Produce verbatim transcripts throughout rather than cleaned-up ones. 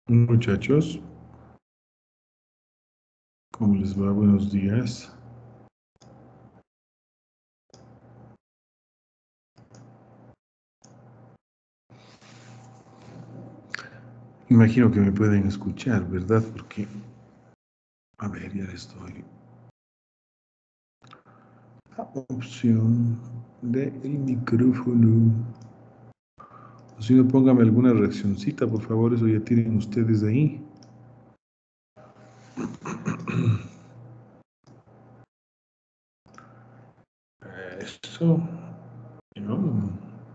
Muchachos, ¿cómo les va? Buenos días. Imagino que me pueden escuchar, ¿verdad? Porque, a ver, ya les doy la opción del micrófono. O si no, póngame alguna reaccioncita, por favor, eso ya tienen ustedes ahí. Eso. No.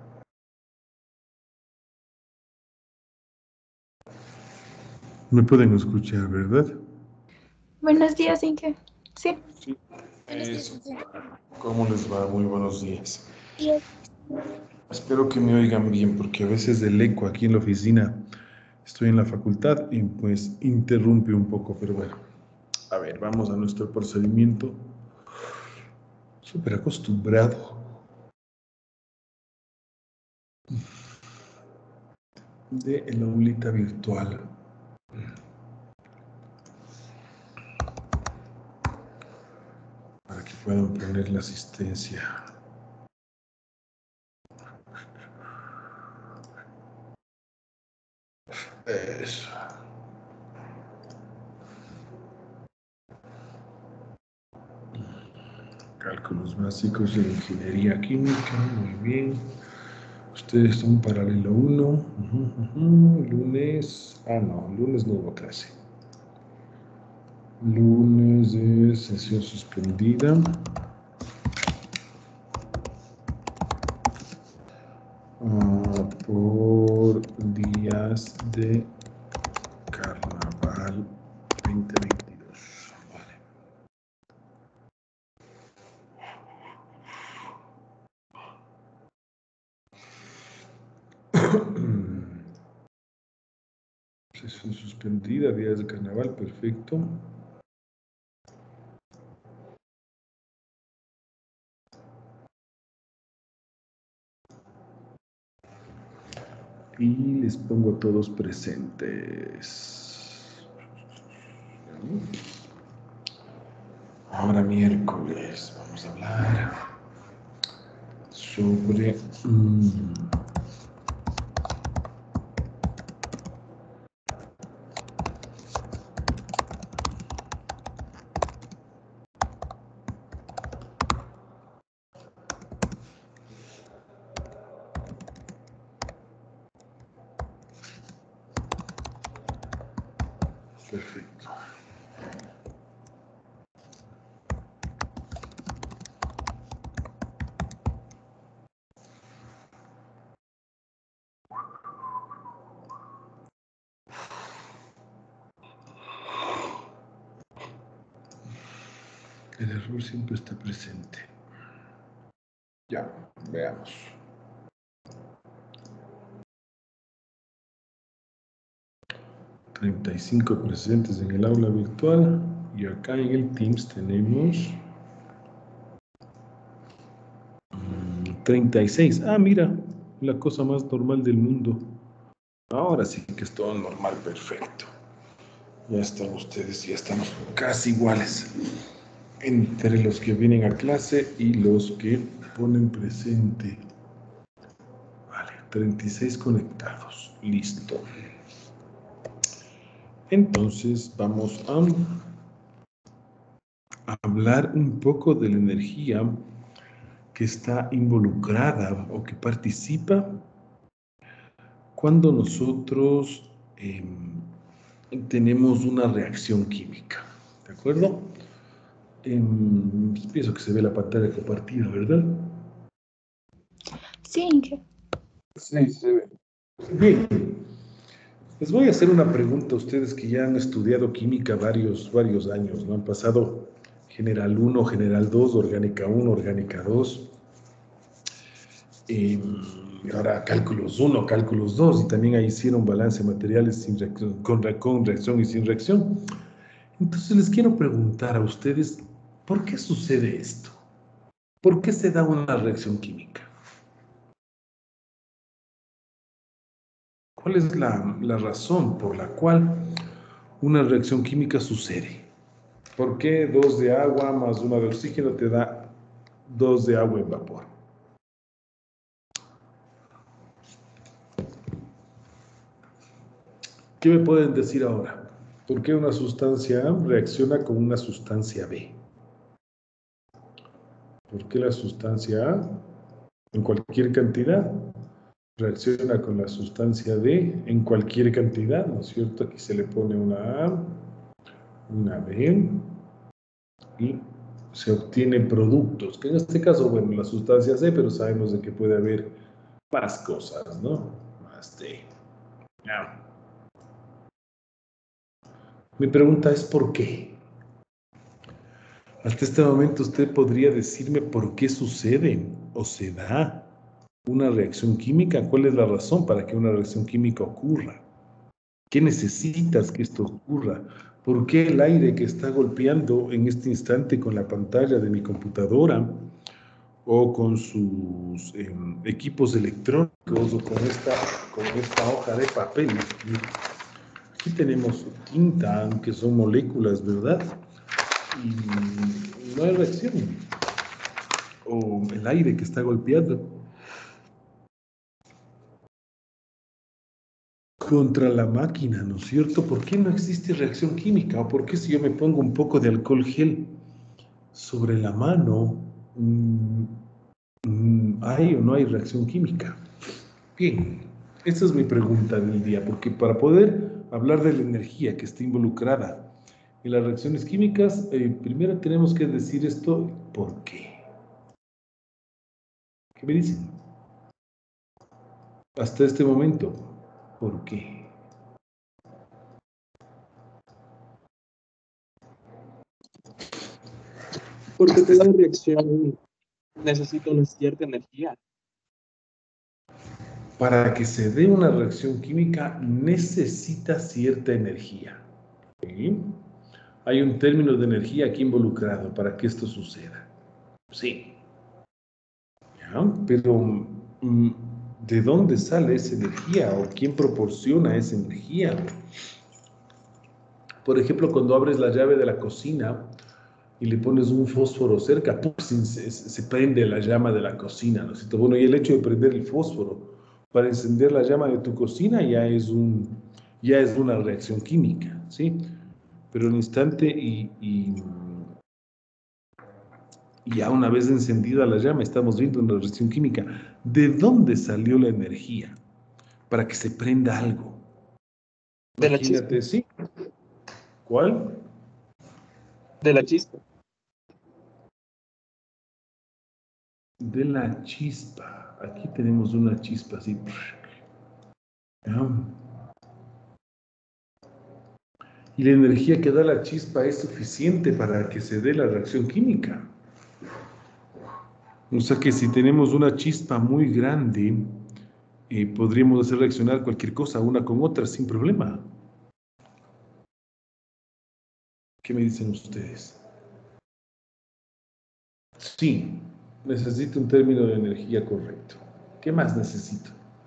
Me pueden escuchar, ¿verdad? Buenos días, Inge. Sí. Sí. Eso. ¿Cómo les va? Muy buenos días. Espero que me oigan bien, porque a veces el eco aquí en la oficina, estoy en la facultad y pues interrumpe un poco, pero bueno. A ver, vamos a nuestro procedimiento. Súper acostumbrado de la aulita virtual. Para que puedan poner la asistencia. Eso. Cálculos básicos de ingeniería química, muy bien. Ustedes son paralelo uno. Uh-huh, uh-huh. Lunes. Ah, no, lunes no hubo clase. Lunes de sesión suspendida. Uh, por días de carnaval veinte veintidós. Vale. Sesión suspendida, días de carnaval, perfecto. Y les pongo a todos presentes. Ahora miércoles vamos a hablar sobre... Mmm, perfecto. El error siempre está presente. Ya, veamos. treinta y cinco presentes en el aula virtual y acá en el Teams tenemos treinta y seis. Ah, mira, la cosa más normal del mundo. Ahora sí que es todo normal, perfecto. Ya están ustedes, ya estamos casi iguales entre los que vienen a clase y los que ponen presente. Vale, treinta y seis conectados. Listo. Entonces vamos a hablar un poco de la energía que está involucrada o que participa cuando nosotros eh, tenemos una reacción química. ¿De acuerdo? Eh, pienso que se ve la pantalla compartida, ¿verdad? Sí, Inge. Sí, se ve. Bien. Les voy a hacer una pregunta a ustedes que ya han estudiado química varios, varios años, ¿no? Han pasado General uno, General dos, Orgánica uno, Orgánica dos. Eh, ahora cálculos uno, cálculos dos, y también ahí hicieron balance de materiales sin reacción, con, con reacción y sin reacción. Entonces les quiero preguntar a ustedes, ¿por qué sucede esto? ¿Por qué se da una reacción química? ¿Cuál es la, la razón por la cual una reacción química sucede? ¿Por qué dos de agua más una de oxígeno te da dos de agua en vapor? ¿Qué me pueden decir ahora? ¿Por qué una sustancia A reacciona con una sustancia B? ¿Por qué la sustancia A, en cualquier cantidad, reacciona con la sustancia D en cualquier cantidad? ¿No es cierto? Aquí se le pone una A, una B, y se obtienen productos, que en este caso, bueno, la sustancia C, pero sabemos de que puede haber más cosas, ¿no? Más D. Ya. Mi pregunta es ¿por qué? Hasta este momento usted podría decirme por qué sucede o se da una reacción química. ¿Cuál es la razón para que una reacción química ocurra? ¿Qué necesitas que esto ocurra? ¿Por qué el aire que está golpeando en este instante con la pantalla de mi computadora o con sus eh, equipos electrónicos o con esta, con esta hoja de papel? Aquí tenemos tinta, que son moléculas, ¿verdad? Y no hay reacción. O el aire que está golpeando contra la máquina, ¿no es cierto? ¿Por qué no existe reacción química? ¿O por qué si yo me pongo un poco de alcohol gel sobre la mano, mmm, mmm, hay o no hay reacción química? Bien, esa es mi pregunta del día, porque para poder hablar de la energía que está involucrada en las reacciones químicas, eh, primero tenemos que decir esto, ¿por qué? ¿Qué me dicen? Hasta este momento, ¿por qué? Porque toda reacción necesita una cierta energía. Para que se dé una reacción química necesita cierta energía. ¿Sí? Hay un término de energía aquí involucrado para que esto suceda. Sí. ¿Ya? Pero ¿de dónde sale esa energía o quién proporciona esa energía? Por ejemplo, cuando abres la llave de la cocina y le pones un fósforo cerca, ¡pum!, se, se prende la llama de la cocina, ¿no es cierto? Bueno, y el hecho de prender el fósforo para encender la llama de tu cocina ya es, un, ya es una reacción química, ¿sí? Pero un instante y, y, y ya una vez encendida la llama estamos viendo una reacción química. ¿De dónde salió la energía para que se prenda algo? De la chispa. Imagínate, ¿sí? ¿Cuál? De la chispa. De la chispa. Aquí tenemos una chispa así. Y la energía que da la chispa es suficiente para que se dé la reacción química. O sea que si tenemos una chispa muy grande, eh, podríamos hacer reaccionar cualquier cosa una con otra sin problema. ¿Qué me dicen ustedes? Sí, necesito un término de energía correcto. ¿Qué más necesito?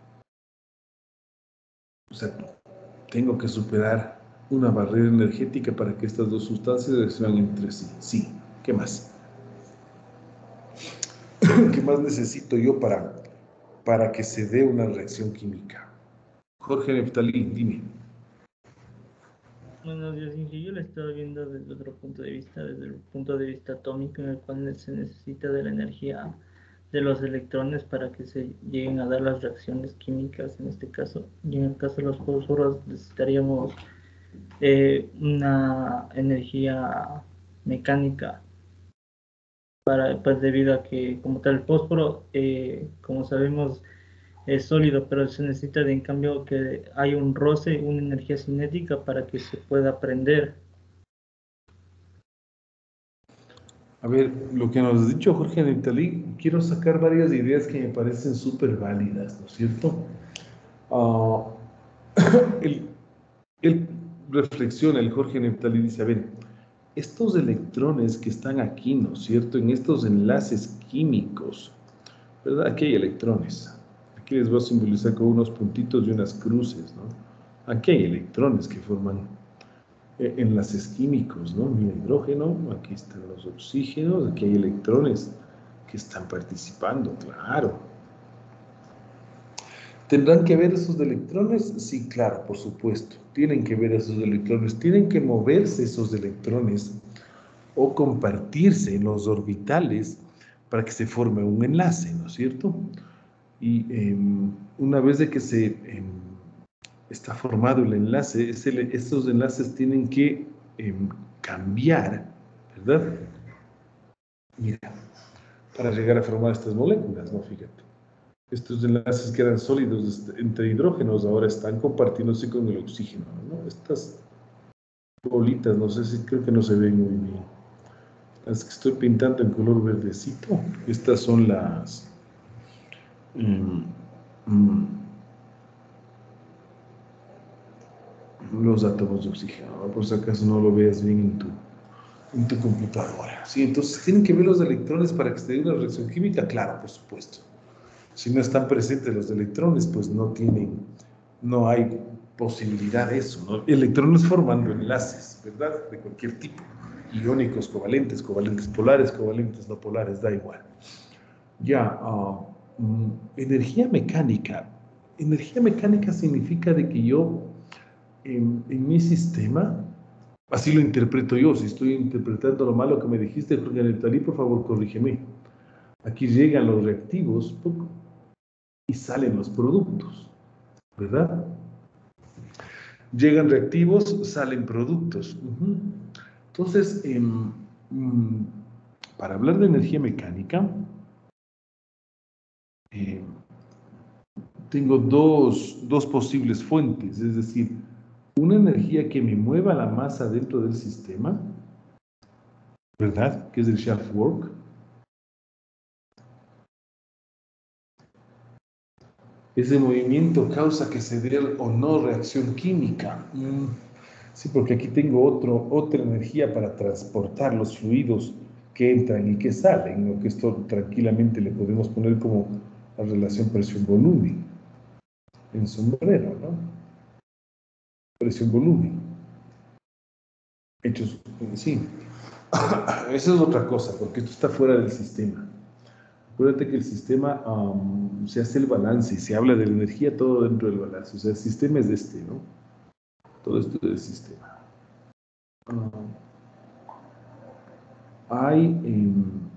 O sea, tengo que superar una barrera energética para que estas dos sustancias reaccionen entre sí. Sí, ¿qué más? ¿Qué más necesito yo para, para que se dé una reacción química? Jorge Neftalí, dime. Buenos días, Inge. Yo lo estaba viendo desde otro punto de vista, desde el punto de vista atómico, en el cual se necesita de la energía de los electrones para que se lleguen a dar las reacciones químicas en este caso. Y en el caso de los fósforos necesitaríamos eh, una energía mecánica, para, pues debido a que como tal el fósforo, eh, como sabemos, es sólido, pero se necesita de en cambio que hay un roce, una energía cinética para que se pueda prender. A ver, lo que nos ha dicho Jorge Neftalí, quiero sacar varias ideas que me parecen súper válidas, ¿no es cierto? Uh, él, él reflexiona, el Jorge Neftalí dice, a ver, estos electrones que están aquí, ¿no es cierto? En estos enlaces químicos, ¿verdad? Aquí hay electrones. Aquí les voy a simbolizar con unos puntitos y unas cruces, ¿no? Aquí hay electrones que forman eh, enlaces químicos, ¿no? Mi hidrógeno, aquí están los oxígenos, aquí hay electrones que están participando, claro. ¿Tendrán que ver esos electrones? Sí, claro, por supuesto. Tienen que ver esos electrones, tienen que moverse esos electrones o compartirse en los orbitales para que se forme un enlace, ¿no es cierto? Y eh, una vez de que se eh, está formado el enlace, ese, estos enlaces tienen que eh, cambiar, ¿verdad? Mira, para llegar a formar estas moléculas, ¿no? Fíjate. Estos enlaces que eran sólidos entre hidrógenos ahora están compartiéndose con el oxígeno, ¿no? Estas bolitas, no sé si creo que no se ven muy bien. Las que estoy pintando en color verdecito, estas son las... Mm, mm, los átomos de oxígeno, ¿no? Por si acaso no lo veas bien en tu, en tu computadora. Sí, entonces tienen que ver los electrones para que se dé una reacción química, claro, por supuesto. Si no están presentes los electrones, pues no tienen, no hay posibilidad de eso, ¿no? Electrones formando enlaces, ¿verdad? De cualquier tipo. Iónicos, covalentes, covalentes polares, covalentes no polares, da igual. Ya, uh, mm, energía mecánica. Energía mecánica significa de que yo, en, en mi sistema, así lo interpreto yo, si estoy interpretando lo malo que me dijiste, Jorge Neptalí, por favor, corrígeme. Aquí llegan los reactivos y salen los productos, ¿verdad? Llegan reactivos, salen productos. Uh-huh. Entonces, eh, mm, para hablar de energía mecánica, eh, tengo dos, dos posibles fuentes, es decir, una energía que me mueva la masa dentro del sistema, ¿verdad? Que es el shaft work. Ese movimiento causa que se dé o no reacción química. Mm. Sí, porque aquí tengo otro, otra energía para transportar los fluidos que entran y que salen, lo que esto tranquilamente le podemos poner como la relación presión-volumen en sombrero, ¿no? Presión-volumen. Hechos, sí. Esa es otra cosa, porque esto está fuera del sistema. Acuérdate que el sistema um, se hace el balance y se habla de la energía todo dentro del balance. O sea, el sistema es este, ¿no? Todo esto es del sistema. Uh, hay... Um,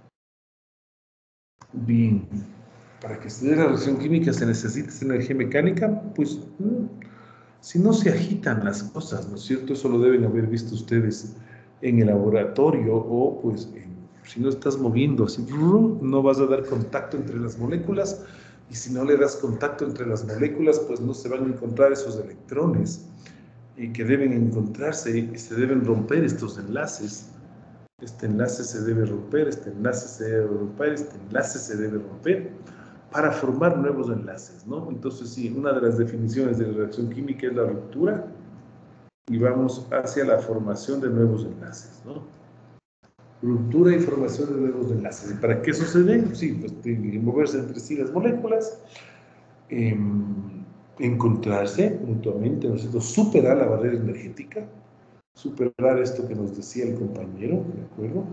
bien, para que se dé la reacción química se necesita esa energía mecánica, pues mm, si no se agitan las cosas, ¿no es cierto? Eso lo deben haber visto ustedes en el laboratorio o pues en, si no estás moviendo así, no vas a dar contacto entre las moléculas y si no le das contacto entre las moléculas, pues no se van a encontrar esos electrones y que deben encontrarse y se deben romper estos enlaces. Este enlace se debe romper, este enlace se debe romper, este enlace se debe romper para formar nuevos enlaces, ¿no? Entonces, sí, una de las definiciones de la reacción química es la ruptura y vamos hacia la formación de nuevos enlaces, ¿no? Ruptura y formación de nuevos enlaces. ¿Y para qué sucede? Sí, pues tienen que moverse entre sí las moléculas, eh, encontrarse mutuamente, ¿no es cierto? Superar la barrera energética, superar esto que nos decía el compañero, ¿de acuerdo?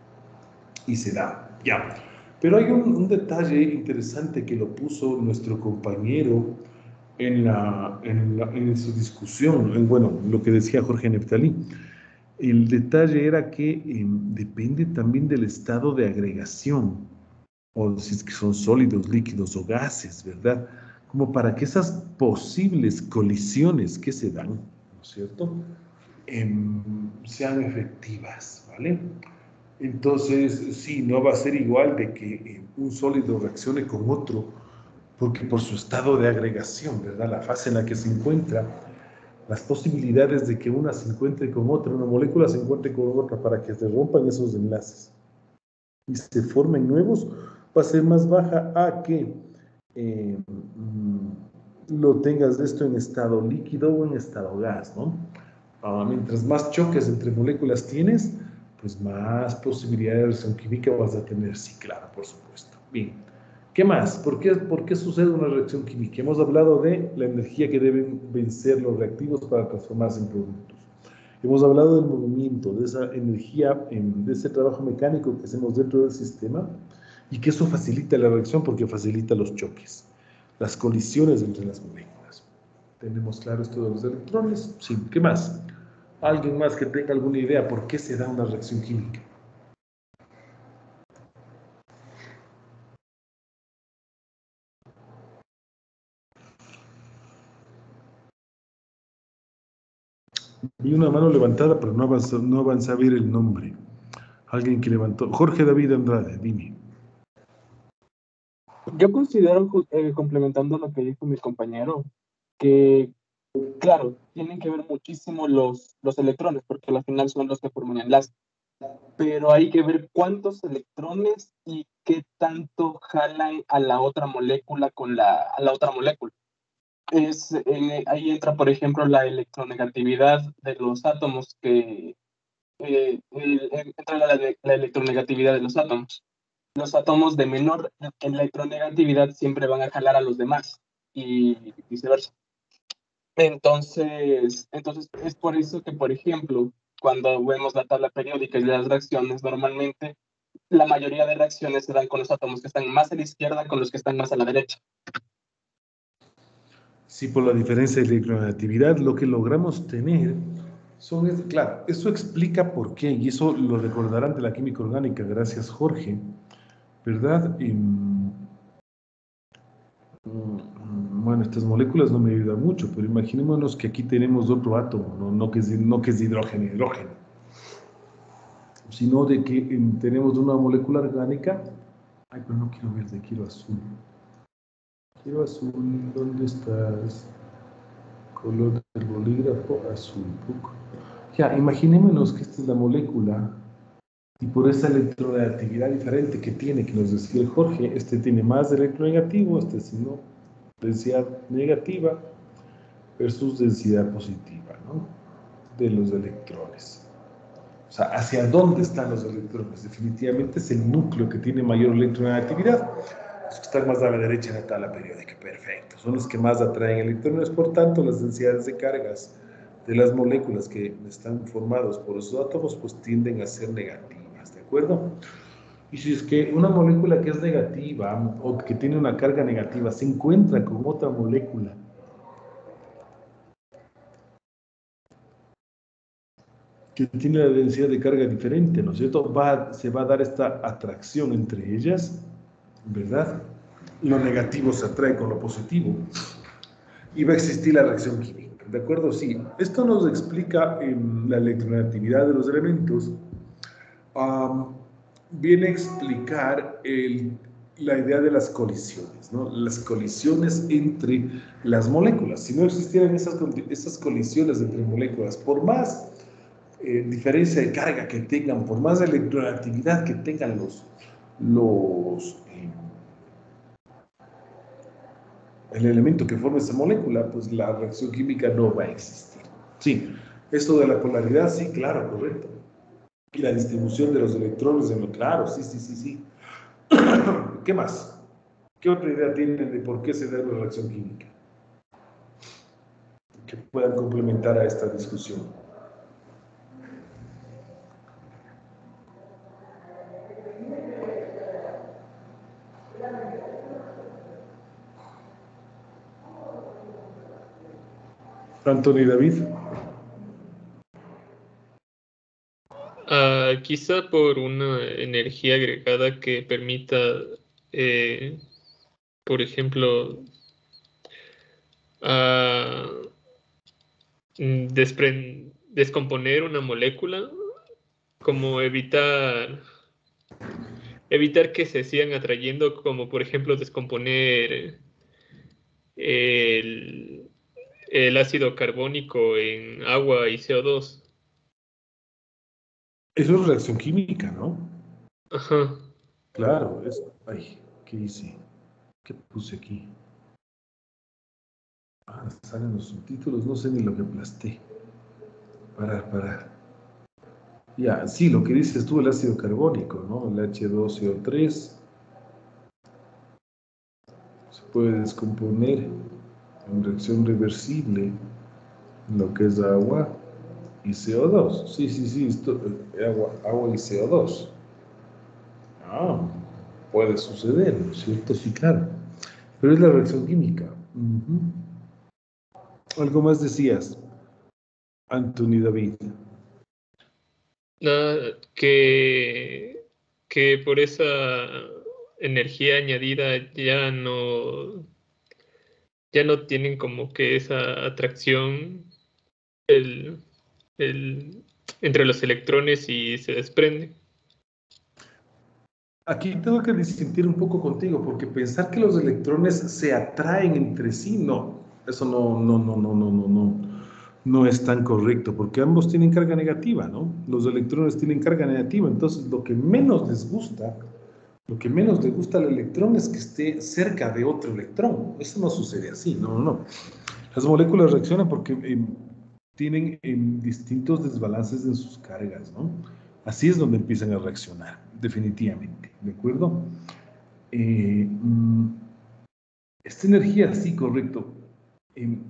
Y se da, ya. Pero hay un, un detalle interesante que lo puso nuestro compañero en, la, en, la, en su discusión, en, bueno, lo que decía Jorge Neptalí. El detalle era que eh, depende también del estado de agregación, o si es que son sólidos, líquidos o gases, ¿verdad? Como para que esas posibles colisiones que se dan, ¿no es cierto?, eh, sean efectivas, ¿vale? Entonces, sí, no va a ser igual de que eh, un sólido reaccione con otro, porque por su estado de agregación, ¿verdad? La fase en la que se encuentra, las posibilidades de que una se encuentre con otra, una molécula se encuentre con otra para que se rompan esos enlaces y se formen nuevos, va a ser más baja a que eh, lo tengas esto en estado líquido o en estado gas, ¿no? Uh, mientras más choques entre moléculas tienes, pues más posibilidades de reacción química vas a tener, sí, claro, por supuesto. Bien, ¿Qué más? ¿Por qué, por qué sucede una reacción química? Hemos hablado de la energía que deben vencer los reactivos para transformarse en productos. Hemos hablado del movimiento, de esa energía, de ese trabajo mecánico que hacemos dentro del sistema y que eso facilita la reacción porque facilita los choques, las colisiones entre las moléculas. ¿Tenemos claro esto de los electrones? Sí. ¿Qué más? ¿Alguien más que tenga alguna idea por qué se da una reacción química? Vi una mano levantada, pero no avanzó, no avanzó a ver el nombre. Alguien que levantó. Jorge David Andrade, dime. Yo considero, eh, complementando lo que dijo mi compañero, que, claro, tienen que ver muchísimo los, los electrones, porque al final son los que forman enlace. Pero hay que ver cuántos electrones y qué tanto jalan a la otra molécula con la, a la otra molécula. Es, eh, ahí entra, por ejemplo, la electronegatividad de los átomos, que eh, el- entra la, la electronegatividad de los átomos. Los átomos de menor electronegatividad siempre van a jalar a los demás y viceversa. Entonces, entonces es por eso que, por ejemplo, cuando vemos la tabla periódica y las reacciones, normalmente la mayoría de reacciones se dan con los átomos que están más a la izquierda con los que están más a la derecha. Sí, por la diferencia de electronegatividad, lo que logramos tener son, es- claro, eso explica por qué, y eso lo recordarán de la química orgánica, gracias Jorge, ¿verdad? Y, mm, mm, bueno, estas moléculas no me ayudan mucho, pero imaginémonos que aquí tenemos otro átomo, no, no, que, es, de- no que es de hidrógeno, hidrógeno, sino de que em, tenemos una molécula orgánica. Ay, pero no quiero verde, quiero azul. Quiero azul, ¿dónde estás? Color del bolígrafo, azul. Puc. Ya, imaginémonos que esta es la molécula y por esa electronegatividad diferente que tiene, que nos decía el Jorge, este tiene más electronegativo, este si no, densidad negativa versus densidad positiva, ¿no? De los electrones. O sea, ¿hacia dónde están los electrones? Definitivamente es el núcleo que tiene mayor electronegatividad. Los que están más a la derecha en la tabla periódica, perfecto. Son los que más atraen electrones, por tanto, las densidades de cargas de las moléculas que están formadas por esos átomos, pues tienden a ser negativas, ¿de acuerdo? Y si es que una molécula que es negativa o que tiene una carga negativa se encuentra con otra molécula que tiene la densidad de carga diferente, ¿no es cierto? Va, se va a dar esta atracción entre ellas, ¿verdad? Lo negativo se atrae con lo positivo y va a existir la reacción química, ¿de acuerdo? Sí, esto nos explica eh, la electronegatividad de los elementos. Um, viene a explicar el, la idea de las colisiones, ¿no? Las colisiones entre las moléculas. Si no existieran esas, esas colisiones entre moléculas, por más eh, diferencia de carga que tengan, por más electronegatividad que tengan los, los eh, el elemento que forma esa molécula, pues la reacción química no va a existir. Sí, esto de la polaridad, sí, claro, correcto. Y la distribución de los electrones en lo claro, sí, sí, sí, sí. ¿Qué más? ¿Qué otra idea tienen de por qué se da una reacción química? Que puedan complementar a esta discusión. Anthony David. Uh, quizá por una energía agregada que permita, eh, por ejemplo, uh, despre- descomponer una molécula, como evitar, evitar que se sigan atrayendo, como por ejemplo descomponer el, el ácido carbónico en agua y C O dos. Eso es reacción química, ¿no? Ajá. Claro, es... Ay, ¿qué hice? ¿Qué puse aquí? Ah, salen los subtítulos, no sé ni lo que aplasté. Parar, parar. Ya, sí, lo que dices tú, el ácido carbónico, ¿no? El H dos C O tres. puede descomponer en reacción reversible lo que es agua y C O dos. Sí, sí, sí, esto, eh, agua, agua y C O dos. Ah, puede suceder, ¿no es cierto? Sí, claro. Pero es la reacción química. Uh-huh. Algo más decías, Anthony David. Nada, que, que por esa energía añadida ya no, ya no tienen como que esa atracción el, el, entre los electrones y se desprende. Aquí tengo que disentir un poco contigo, porque pensar que los electrones se atraen entre sí, no, eso no, no, no, no, no, no, no, no es tan correcto, porque ambos tienen carga negativa, ¿no? Los electrones tienen carga negativa, entonces lo que menos les gusta, lo que menos les gusta al electrón es que esté cerca de otro electrón. Eso no sucede así, no, no, no. Las moléculas reaccionan porque eh, tienen eh, distintos desbalances en sus cargas, ¿no? Así es donde empiezan a reaccionar, definitivamente, ¿de acuerdo? Eh, mm, esta energía, sí, correcto. Eh,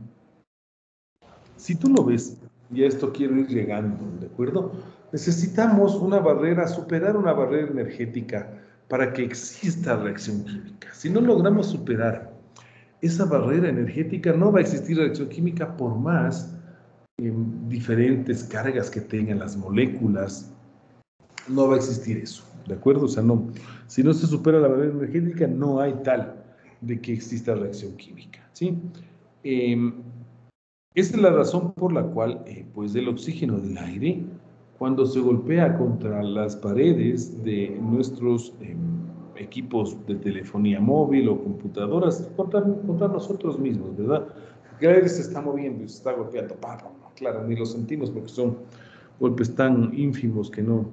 si tú lo ves, y a esto quiero ir llegando, ¿de acuerdo? Necesitamos una barrera, superar una barrera energética para que exista reacción química. Si no logramos superar esa barrera energética, no va a existir reacción química por más eh, diferentes cargas que tengan las moléculas. No va a existir eso, ¿de acuerdo? O sea, no, si no se supera la barrera energética, no hay tal de que exista reacción química, ¿sí? Eh, esa es la razón por la cual, eh, pues, el oxígeno del aire, cuando se golpea contra las paredes de nuestros eh, equipos de telefonía móvil o computadoras, contra, contra nosotros mismos, ¿verdad? Porque el aire se está moviendo y se está golpeando, pa, pa, pa, claro, ni lo sentimos porque son golpes tan ínfimos que no,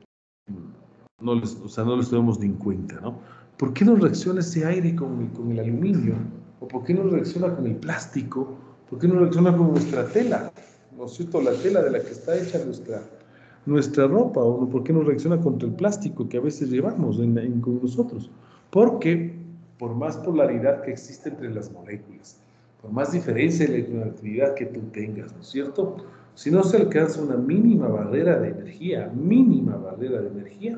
no les, o sea, no les tomamos ni en cuenta, ¿no? ¿Por qué no reacciona ese aire con el, con el aluminio? ¿O por qué no reacciona con el plástico? ¿Por qué no reacciona con nuestra tela? ¿No es cierto? La tela de la que está hecha nuestra, nuestra ropa. ¿O por qué no reacciona contra el plástico que a veces llevamos en, en, con nosotros? Porque por más polaridad que existe entre las moléculas, por más diferencia de electronegatividad que tú tengas, ¿no es cierto? Si no se alcanza una mínima barrera de energía, mínima barrera de energía,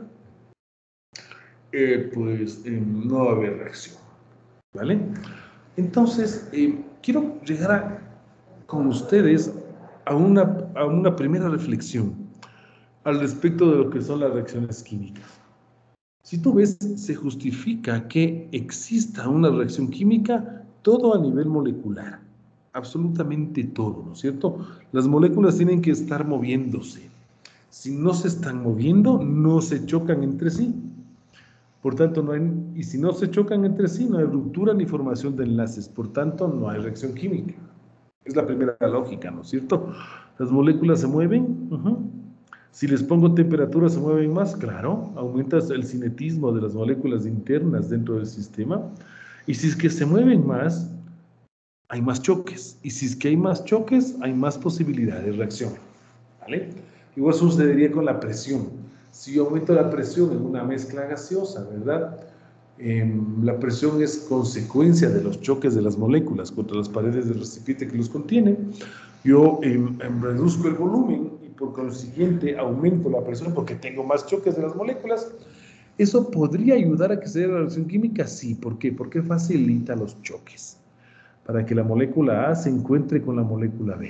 eh, pues eh, no va a haber reacción, ¿vale? Entonces, eh, quiero llegar a, con ustedes a una, a una primera reflexión al respecto de lo que son las reacciones químicas. Si tú ves, se justifica que exista una reacción química todo a nivel molecular, absolutamente todo, ¿no es cierto? Las moléculas tienen que estar moviéndose. Si no se están moviendo, no se chocan entre sí. Por tanto, no hay, y si no se chocan entre sí, no hay ruptura ni formación de enlaces. Por tanto, no hay reacción química. Es la primera lógica, ¿no es cierto? Las moléculas se mueven. Uh-huh. Si les pongo temperatura, ¿se mueven más? Claro, aumenta el cinetismo de las moléculas internas dentro del sistema. Y si es que se mueven más, hay más choques. Y si es que hay más choques, hay más posibilidades de reacción. ¿Vale? Igual sucedería con la presión. Si yo aumento la presión en una mezcla gaseosa, ¿verdad? Eh, la presión es consecuencia de los choques de las moléculas contra las paredes del recipiente que los contiene. Yo eh, reduzco el volumen y por consiguiente aumento la presión porque tengo más choques de las moléculas. ¿Eso podría ayudar a que se dé la reacción química? Sí. ¿Por qué? Porque facilita los choques para que la molécula A se encuentre con la molécula B.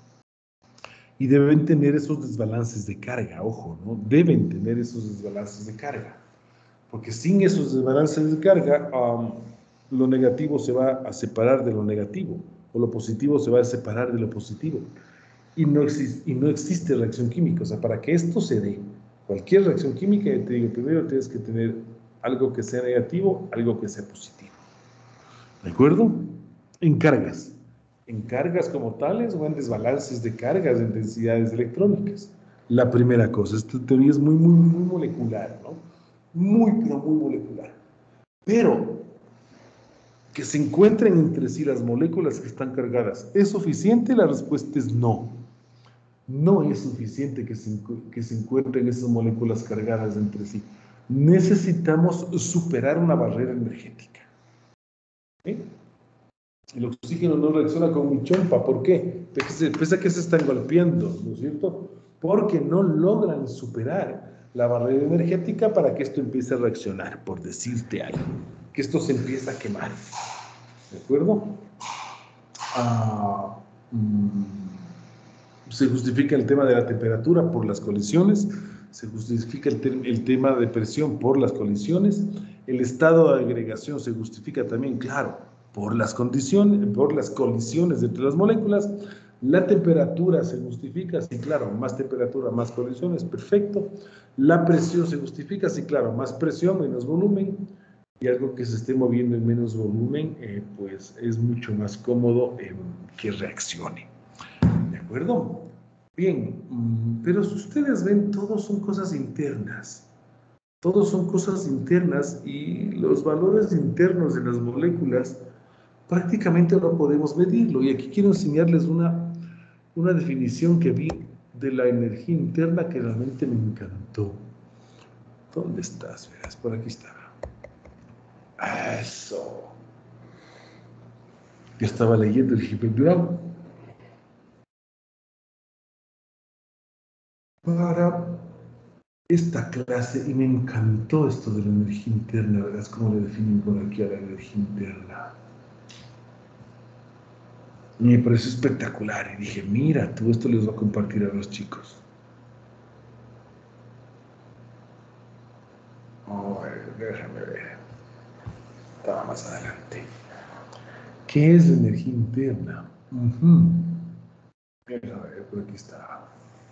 Y deben tener esos desbalances de carga, ojo, ¿no? Deben tener esos desbalances de carga. Porque sin esos desbalances de carga, um, lo negativo se va a separar de lo negativo, o lo positivo se va a separar de lo positivo. Y no, existe, y no existe reacción química. O sea, para que esto se dé, cualquier reacción química, te digo, primero tienes que tener algo que sea negativo, algo que sea positivo. ¿De acuerdo? En cargas. En cargas como tales o en desbalances de cargas, de densidades electrónicas. La primera cosa, esta teoría es muy, muy, muy molecular, ¿no? Muy, pero muy molecular. Pero que se encuentren entre sí las moléculas que están cargadas, ¿es suficiente? La respuesta es no. No es suficiente que se, que se encuentren esas moléculas cargadas entre sí. Necesitamos superar una barrera energética. ¿Sí? El oxígeno no reacciona con mi chompa. ¿Por qué? Pese a que se están golpeando, ¿no es cierto? Porque no logran superar la barrera energética para que esto empiece a reaccionar, por decirte algo. Que esto se empieza a quemar. ¿De acuerdo? Ah, mmm, se justifica el tema de la temperatura por las colisiones. Se justifica el, te el tema de presión por las colisiones. El estado de agregación se justifica también, claro, por las condiciones, por las colisiones entre las moléculas. La temperatura se justifica, sí, claro, más temperatura, más colisiones, perfecto. La presión se justifica, sí, claro, más presión, menos volumen. Y algo que se esté moviendo en menos volumen, eh, pues es mucho más cómodo eh, que reaccione. ¿De acuerdo? Bien, pero si ustedes ven, todos son cosas internas. Todos son cosas internas y los valores internos de las moléculas prácticamente no podemos medirlo. Y aquí quiero enseñarles una, una definición que vi de la energía interna que realmente me encantó. ¿Dónde estás? Verás, por aquí está. Eso. Yo estaba leyendo el Hippendurado para esta clase y me encantó esto de la energía interna. Verás cómo le definen por aquí a la energía interna. Me pareció espectacular y dije, mira, todo esto les voy a compartir a los chicos. Oh, déjame ver. Estaba más adelante. ¿Qué es la energía interna? Uh-huh. Déjame ver, por aquí está.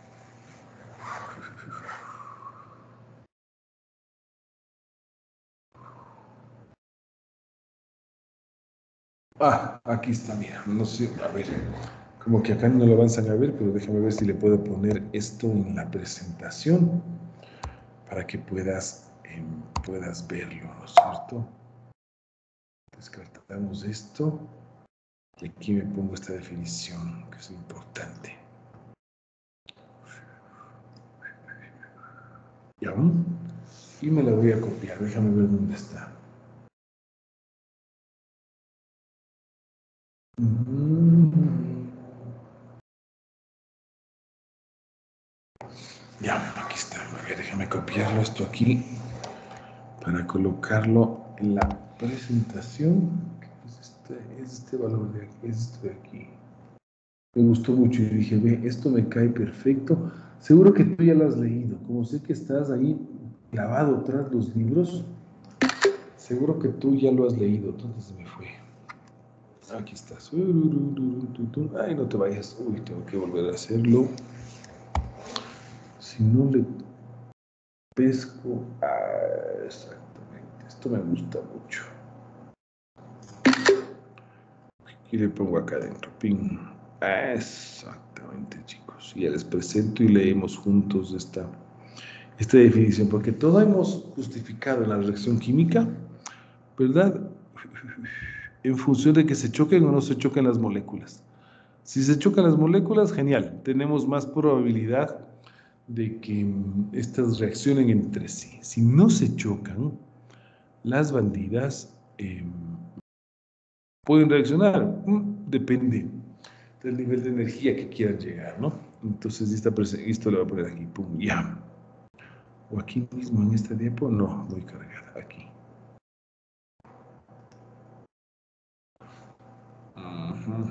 Ah, aquí está, mira. No sé, a ver. Como que acá no lo avanzan a ver, pero déjame ver si le puedo poner esto en la presentación para que puedas, eh, puedas verlo, ¿no es cierto? Descartamos esto y aquí me pongo esta definición que es importante. ¿Ya? Y me la voy a copiar, déjame ver dónde está. Mm-hmm. Ya, aquí está. A ver, déjame copiarlo esto aquí para colocarlo en la presentación. Es este, es este valor de aquí, es este de aquí. Me gustó mucho y dije, ve, esto me cae perfecto. Seguro que tú ya lo has leído. Como sé que estás ahí clavado tras los libros, seguro que tú ya lo has leído. ¿Dónde se me fue? Aquí estás. Ay, no te vayas. Uy, tengo que volver a hacerlo. Si no le pesco. Ah, exactamente. Esto me gusta mucho. Y le pongo acá adentro. Ping. Exactamente, chicos. Y ya les presento y leemos juntos esta, esta definición, porque todo hemos justificado en la reacción química, ¿verdad? En función de que se choquen o no se choquen las moléculas. Si se chocan las moléculas, genial. Tenemos más probabilidad de que estas reaccionen entre sí. Si no se chocan, las bandidas eh, pueden reaccionar. Mm, depende del nivel de energía que quieran llegar, ¿no? Entonces, esta esto lo voy a poner aquí, pum, ya. O aquí mismo en esta diapo, no, voy a cargar aquí. Uh-huh.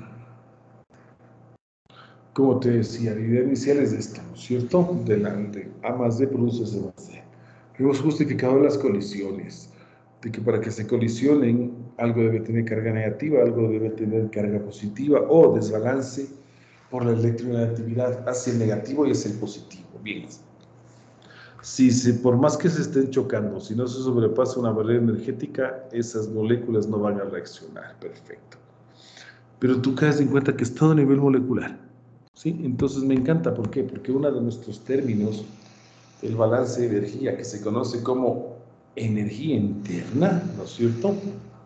Como te decía, la idea inicial es esta, ¿no es cierto? De, la, de A más D produce C más D. Hemos justificado las colisiones, de que para que se colisionen, algo debe tener carga negativa, algo debe tener carga positiva, o desbalance por la electronegatividad hacia el negativo y hacia el positivo. Bien. Si se, por más que se estén chocando, si no se sobrepasa una barrera energética, esas moléculas no van a reaccionar. Perfecto. Pero tú caes en cuenta que es todo a nivel molecular. ¿Sí? Entonces me encanta. ¿Por qué? Porque uno de nuestros términos del balance de energía, que se conoce como energía interna, ¿no es cierto?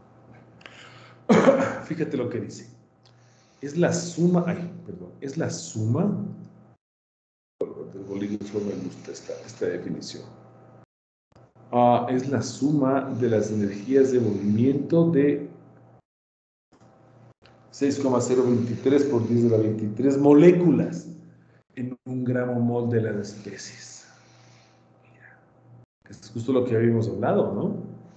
Fíjate lo que dice. Es la suma, ay, perdón, es la suma, del bolígrafo me gusta esta, esta definición. Uh, es la suma de las energías de movimiento de seis coma cero veintitrés por diez a la veintitrés moléculas en un gramo mol de las especies. Mira, esto es justo lo que habíamos hablado, ¿no?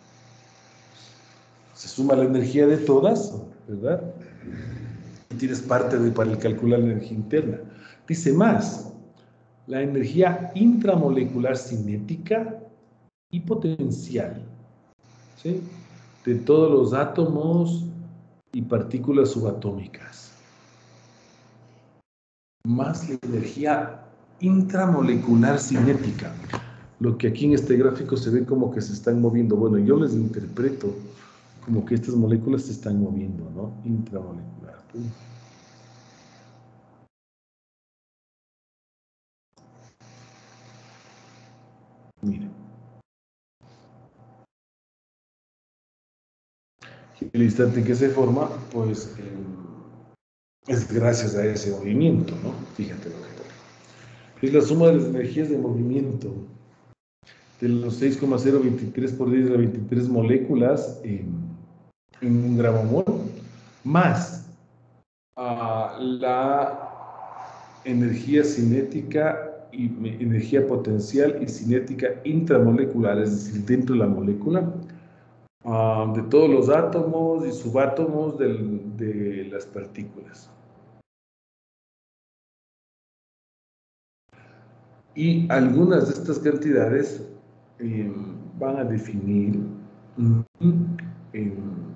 Se suma la energía de todas, ¿verdad? Y tienes parte de, para el calcular la energía interna. Dice más, la energía intramolecular cinética y potencial, ¿sí?, de todos los átomos y partículas subatómicas, más la energía intramolecular cinética, lo que aquí en este gráfico se ve como que se están moviendo. Bueno, yo les interpreto como que estas moléculas se están moviendo, ¿no? Intramolecular. Miren. El instante en que se forma, pues eh, es gracias a ese movimiento, ¿no? Fíjate lo que pone. Es la suma de las energías de movimiento de los seis coma cero veintitrés por diez a la veintitrés moléculas en, en un gramo mol, más uh, la energía cinética y energía potencial y cinética intramolecular, es decir, dentro de la molécula, uh, de todos los átomos y subátomos del, de las partículas. Y algunas de estas cantidades eh, van a definir eh,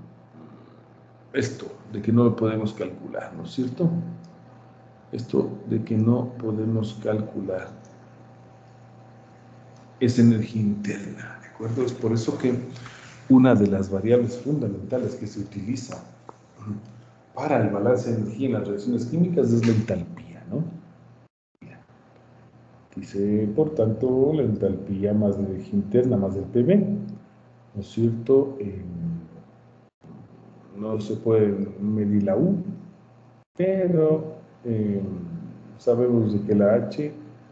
esto de que no lo podemos calcular, ¿no es cierto? Esto de que no podemos calcular esa energía interna, ¿de acuerdo? Es por eso que una de las variables fundamentales que se utiliza para el balance de energía en las reacciones químicas es la entalpía, ¿no? Dice, por tanto, la entalpía más la energía interna más el P V, ¿no es cierto? Eh, no se puede medir la U, pero eh, sabemos de que la H, eh,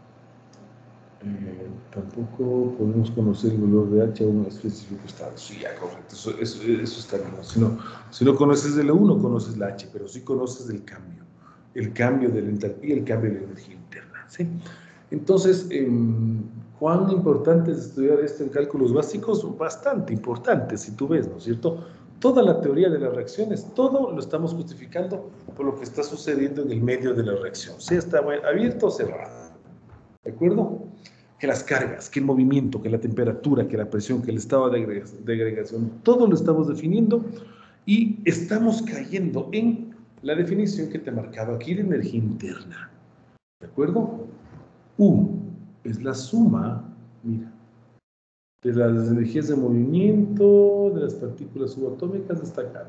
tampoco podemos conocer el valor de H a un específico estado. Sí, ya, correcto, eso, eso, eso está bien. Si no, si no conoces de la U, no conoces la H, pero sí conoces el cambio, el cambio de la entalpía, el cambio de la energía interna, ¿sí? Entonces, eh, ¿cuán importante es estudiar esto en cálculos básicos? Bastante importante, si tú ves, ¿no es cierto? Toda la teoría de las reacciones, todo lo estamos justificando por lo que está sucediendo en el medio de la reacción, sea está abierto o cerrado, ¿de acuerdo? Que las cargas, que el movimiento, que la temperatura, que la presión, que el estado de agregación, todo lo estamos definiendo y estamos cayendo en la definición que te he marcado aquí de energía interna, ¿de acuerdo? U es la suma, mira, de las energías de movimiento, de las partículas subatómicas destacadas.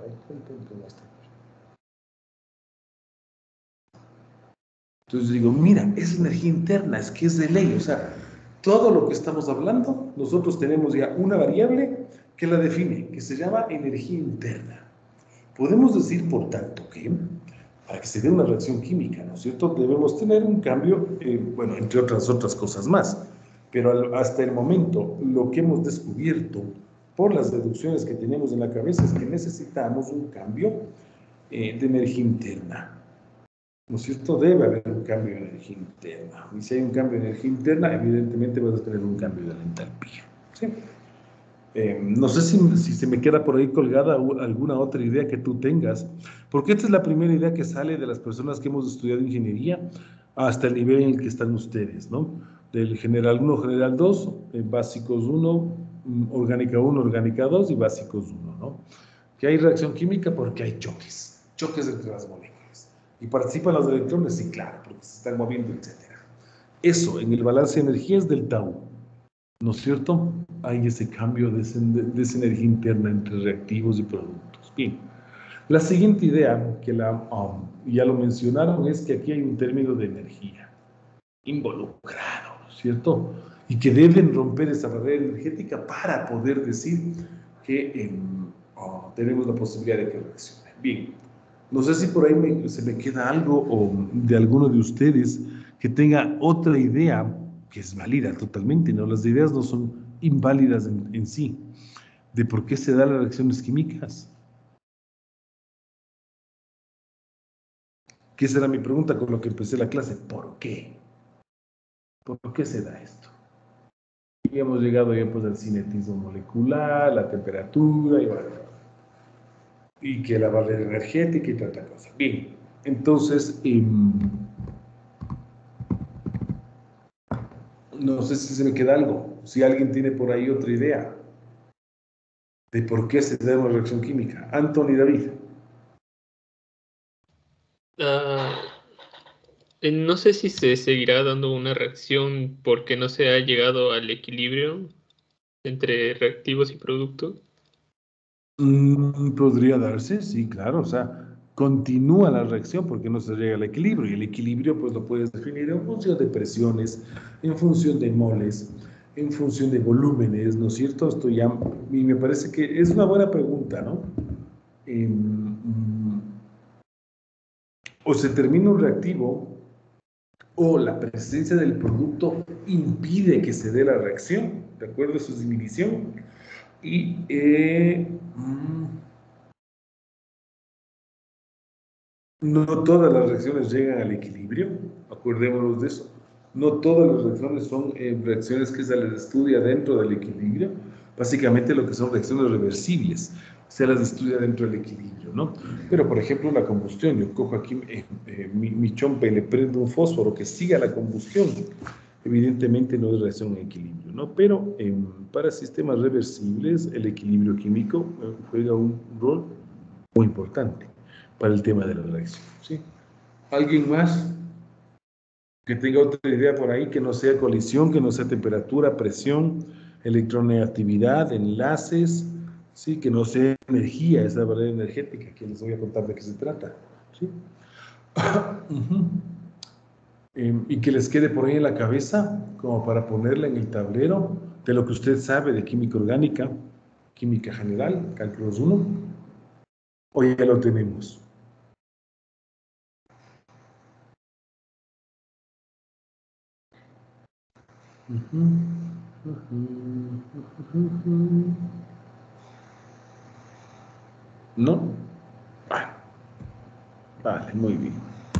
Entonces digo, mira, es energía interna, es que es de ley, o sea, todo lo que estamos hablando, nosotros tenemos ya una variable que la define, que se llama energía interna. Podemos decir, por tanto, que para que se dé una reacción química, ¿no es cierto?, debemos tener un cambio, eh, bueno, entre otras otras cosas más, pero al, hasta el momento lo que hemos descubierto por las deducciones que tenemos en la cabeza es que necesitamos un cambio eh, de energía interna, ¿no es cierto? Debe haber un cambio de energía interna, y si hay un cambio de energía interna, evidentemente vas a tener un cambio de la entalpía, ¿sí? Eh, no sé si, si se me queda por ahí colgada alguna otra idea que tú tengas, porque esta es la primera idea que sale de las personas que hemos estudiado ingeniería hasta el nivel en el que están ustedes, ¿no? Del general uno, general dos, eh, básicos uno, orgánica uno, orgánica dos y básicos uno, ¿no? Que hay reacción química porque hay choques, choques entre las moléculas. ¿Y participan los electrones? Sí, claro, porque se están moviendo, etcétera. Eso, en el balance de energía es del tau, ¿no es cierto? Hay ese cambio de, ese, de esa energía interna entre reactivos y productos. Bien, la siguiente idea, que la, um, ya lo mencionaron, es que aquí hay un término de energía involucrado, ¿no es cierto? Y que deben romper esa barrera energética para poder decir que eh, oh, tenemos la posibilidad de que reaccione. Bien, no sé si por ahí me, se me queda algo o de alguno de ustedes que tenga otra idea que es válida totalmente, ¿no? Las ideas no son inválidas en, en sí, de por qué se dan las reacciones químicas. Que esa era mi pregunta con lo que empecé la clase. ¿Por qué? ¿Por qué se da esto? Y hemos llegado ya pues al cinetismo molecular, la temperatura y bueno, y que la barrera energética y tanta cosa. Bien, entonces, eh, no sé si se me queda algo, si alguien tiene por ahí otra idea de por qué se da una reacción química. Anthony, David. Ah, eh, no sé si se seguirá dando una reacción porque no se ha llegado al equilibrio entre reactivos y productos. Mm, podría darse, sí, claro, o sea, continúa la reacción porque no se llega al equilibrio, y el equilibrio pues lo puedes definir en función de presiones, en función de moles, en función de volúmenes, ¿no es cierto? Esto ya, y me parece que es una buena pregunta, ¿no? Eh, mm, o se termina un reactivo, o la presencia del producto impide que se dé la reacción, ¿de acuerdo? Eso es inhibición. Y eh, mm, no todas las reacciones llegan al equilibrio, acordémonos de eso. No todas las reacciones son eh, reacciones que se les estudia dentro del equilibrio. Básicamente lo que son reacciones reversibles, se las estudia dentro del equilibrio, ¿no? Pero, por ejemplo, la combustión, yo cojo aquí eh, eh, mi, mi chompa y le prendo un fósforo que siga la combustión. Evidentemente no es reacción en equilibrio, ¿no? Pero eh, para sistemas reversibles, el equilibrio químico eh, juega un rol muy importante para el tema de la reacción, ¿sí? ¿Alguien más que tenga otra idea por ahí, que no sea colisión, que no sea temperatura, presión, electronegatividad, enlaces, ¿sí? Que no sea energía, esa barrera energética, que les voy a contar de qué se trata, ¿sí? Uh-huh. eh, y que les quede por ahí en la cabeza, como para ponerla en el tablero de lo que usted sabe de química orgánica, química general, cálculos uno, o ya lo tenemos. Uh-huh. Uh-huh. Uh-huh. ¿No? Vale, vale, muy bien.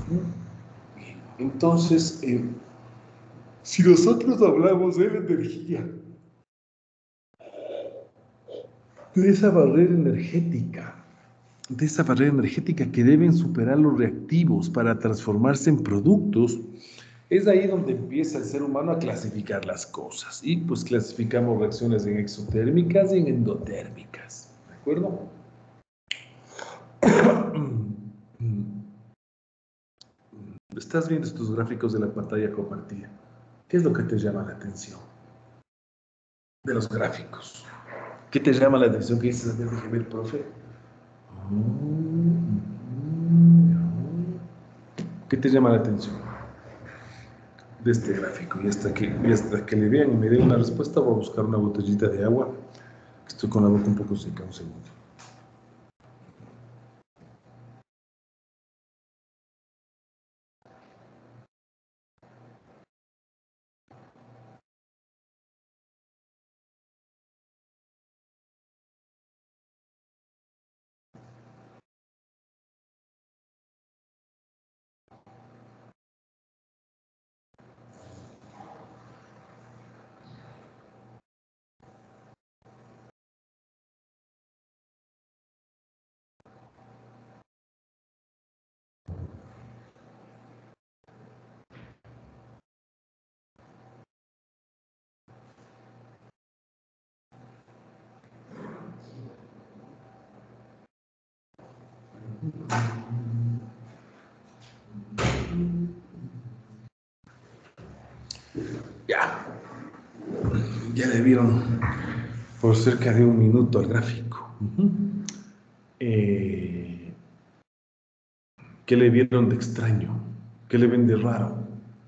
Entonces, eh, si nosotros hablamos de la energía, de esa barrera energética, de esa barrera energética que deben superar los reactivos para transformarse en productos, es ahí donde empieza el ser humano a clasificar las cosas. Y pues clasificamos reacciones en exotérmicas y en endotérmicas. ¿De acuerdo? Estás viendo estos gráficos de la pantalla compartida. ¿Qué es lo que te llama la atención de los gráficos? ¿Qué te llama la atención? ¿Qué dices? A ver, déjeme ver, profe. ¿Qué te llama la atención de este gráfico? Y hasta que, y hasta que le vean y me den una respuesta, voy a buscar una botellita de agua. Estoy con la boca un poco seca, un segundo. Ya, ya le vieron por cerca de un minuto al gráfico. Uh-huh. eh, ¿Qué le vieron de extraño? ¿Qué le ven de raro?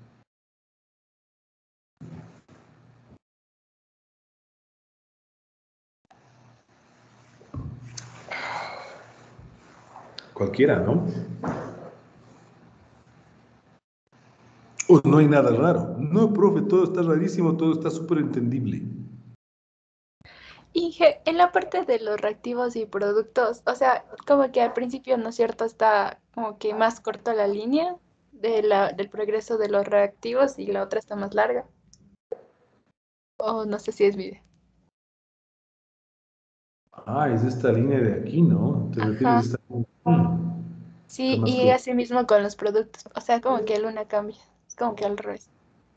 Cualquiera, ¿no? O no hay nada raro. No, profe, todo está rarísimo, todo está súper entendible. Inge, en la parte de los reactivos y productos, o sea, como que al principio, ¿no es cierto?, está como que más corta la línea de la, del progreso de los reactivos y la otra está más larga. O no sé si es mi... Ah, es esta línea de aquí, ¿no? ¿Te refieres a Ajá, esta? Mm, está sí, más y corta. así mismo con los productos. O sea, como que el una cambia, es como que al revés.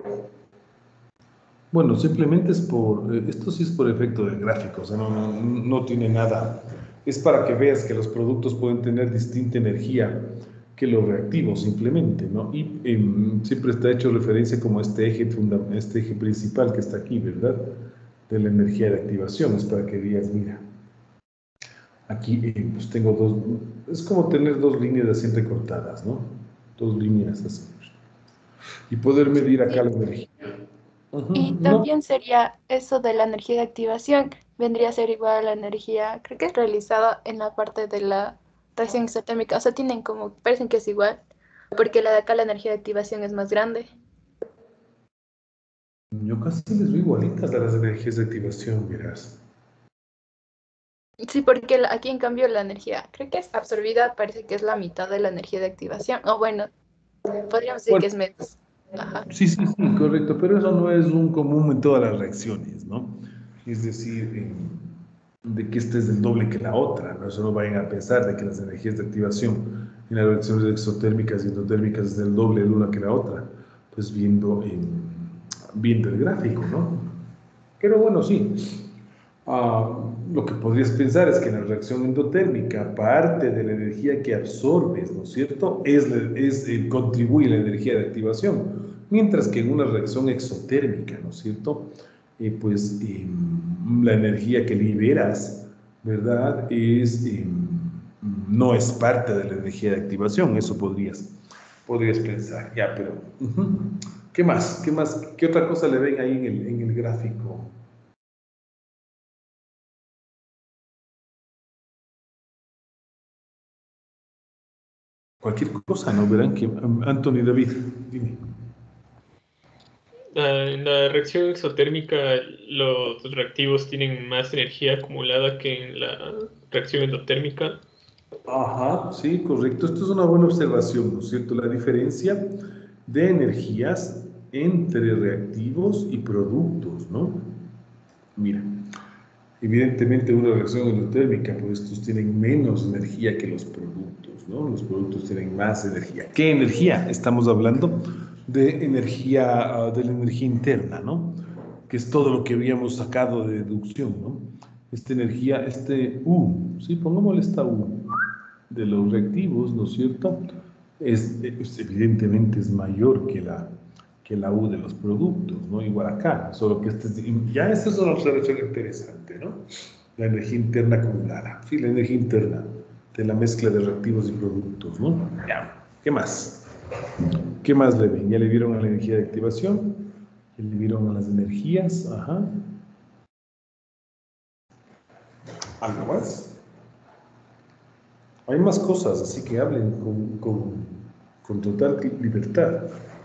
Bueno, simplemente es por, eh, esto sí es por efecto del gráfico, o sea, no, no, no tiene nada. Es para que veas que los productos pueden tener distinta energía que los reactivos, simplemente, ¿no? Y em, siempre está hecho referencia como este eje, funda- este eje principal que está aquí, ¿verdad? De la energía de activación, es para que veas, mira, aquí eh, pues tengo dos, es como tener dos líneas así recortadas, ¿no? Dos líneas así. Y poder medir acá Sí. la energía. Y Ujú, no. también sería eso de la energía de activación, vendría a ser igual a la energía, creo que es realizada en la parte de la reacción exotérmica, o sea, tienen como, parecen que es igual, porque la de acá la energía de activación es más grande. Yo casi les veo igualitas a las energías de activación, verás. Sí, porque la- aquí en cambio la energía, creo que es absorbida, parece que es la mitad de la energía de activación, o bueno, podríamos decir Bueno, que es menos. Ajá. sí, sí, sí, correcto, pero eso no es un común en todas las reacciones, ¿no? Es decir, em, de que esta es el doble que la otra, ¿no? Eso no vayan a pensar de que las energías de activación en las reacciones exotérmicas y endotérmicas es el doble de una que la otra, pues viendo, em, viendo el gráfico, ¿no? Pero bueno, sí. Ah, lo que podrías pensar es que en la reacción endotérmica, parte de la energía que absorbes, ¿no es cierto?, es, es, eh, contribuye a la energía de activación, mientras que en una reacción exotérmica, ¿no es cierto?, eh, pues eh, la energía que liberas, ¿verdad?, es, eh, no es parte de la energía de activación, eso podrías, podrías pensar, ya, pero, uh-huh. ¿Qué más? ¿Qué más? ¿Qué otra cosa le ven ahí en el, en el gráfico? Cualquier cosa, ¿no? Verán que um, Anthony David, dime. Ah, en la reacción exotérmica, los reactivos tienen más energía acumulada que en la reacción endotérmica. Ajá, sí, correcto. Esto es una buena observación, ¿no es cierto? La diferencia de energías entre reactivos y productos, ¿no? Mira, evidentemente una reacción endotérmica, pues estos tienen menos energía que los productos, ¿no? Los productos tienen más energía. ¿Qué energía? Estamos hablando de energía, uh, de la energía interna, ¿no? Que es todo lo que habíamos sacado de deducción, ¿no? Esta energía, este U, ¿sí? Pongámosle esta U de los reactivos, ¿no es cierto? Es, es, evidentemente es mayor que la, que la U de los productos, ¿no? Igual acá, solo que este es, ya esta es una observación interesante, ¿no? La energía interna acumulada, sí, la energía interna de la mezcla de reactivos y productos, ¿no? Ya, ¿qué más? ¿Qué más le ven? ¿Ya le vieron a la energía de activación? ¿Ya le vieron a las energías? Ajá. ¿Algo más? Hay más cosas, así que hablen con, con, con total libertad.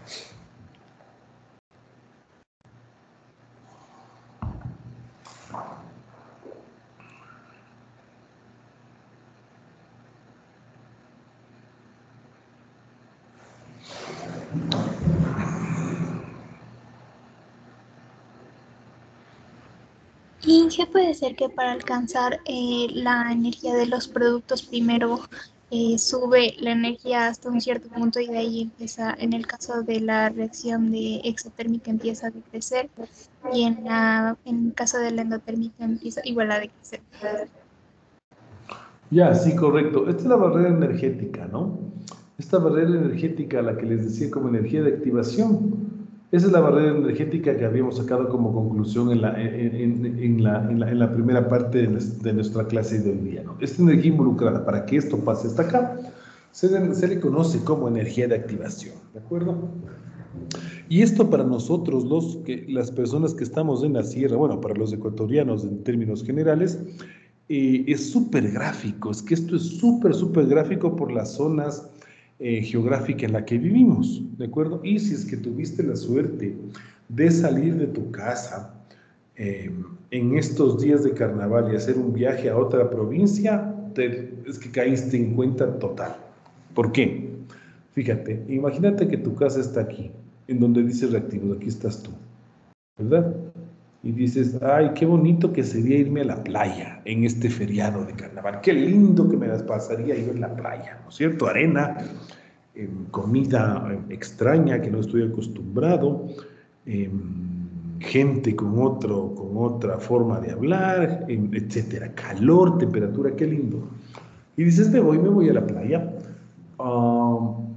Inge, puede ser que para alcanzar eh, la energía de los productos primero eh, sube la energía hasta un cierto punto y de ahí empieza, en el caso de la reacción de exotérmica empieza a decrecer y en, la, en el caso de la endotérmica empieza igual a decrecer. Ya, sí, correcto. Esta es la barrera energética, ¿no? Esta barrera energética, la que les decía como energía de activación, esa es la barrera energética que habíamos sacado como conclusión en la, en, en, en la, en la, en la primera parte de, de nuestra clase de hoy día, ¿no? Esta energía involucrada, para que esto pase hasta acá, se le, se le conoce como energía de activación, ¿de acuerdo? Y esto para nosotros, los que, las personas que estamos en la sierra, bueno, para los ecuatorianos en términos generales, eh, es súper gráfico, es que esto es súper, súper gráfico por las zonas eh, geográficas en las que vivimos, ¿de acuerdo? Y si es que tuviste la suerte de salir de tu casa eh, en estos días de carnaval y hacer un viaje a otra provincia, te, es que caíste en cuenta total. ¿Por qué? Fíjate, imagínate que tu casa está aquí, en donde dice reactivos, aquí estás tú, ¿verdad? Y dices, ay, qué bonito que sería irme a la playa en este feriado de carnaval, qué lindo que me las pasaría yo en la playa, ¿no es cierto? Arena, eh, comida eh, extraña que no estoy acostumbrado, eh, gente con, otro, con otra forma de hablar, eh, etcétera, calor, temperatura, qué lindo. Y dices, me voy, me voy a la playa. Um,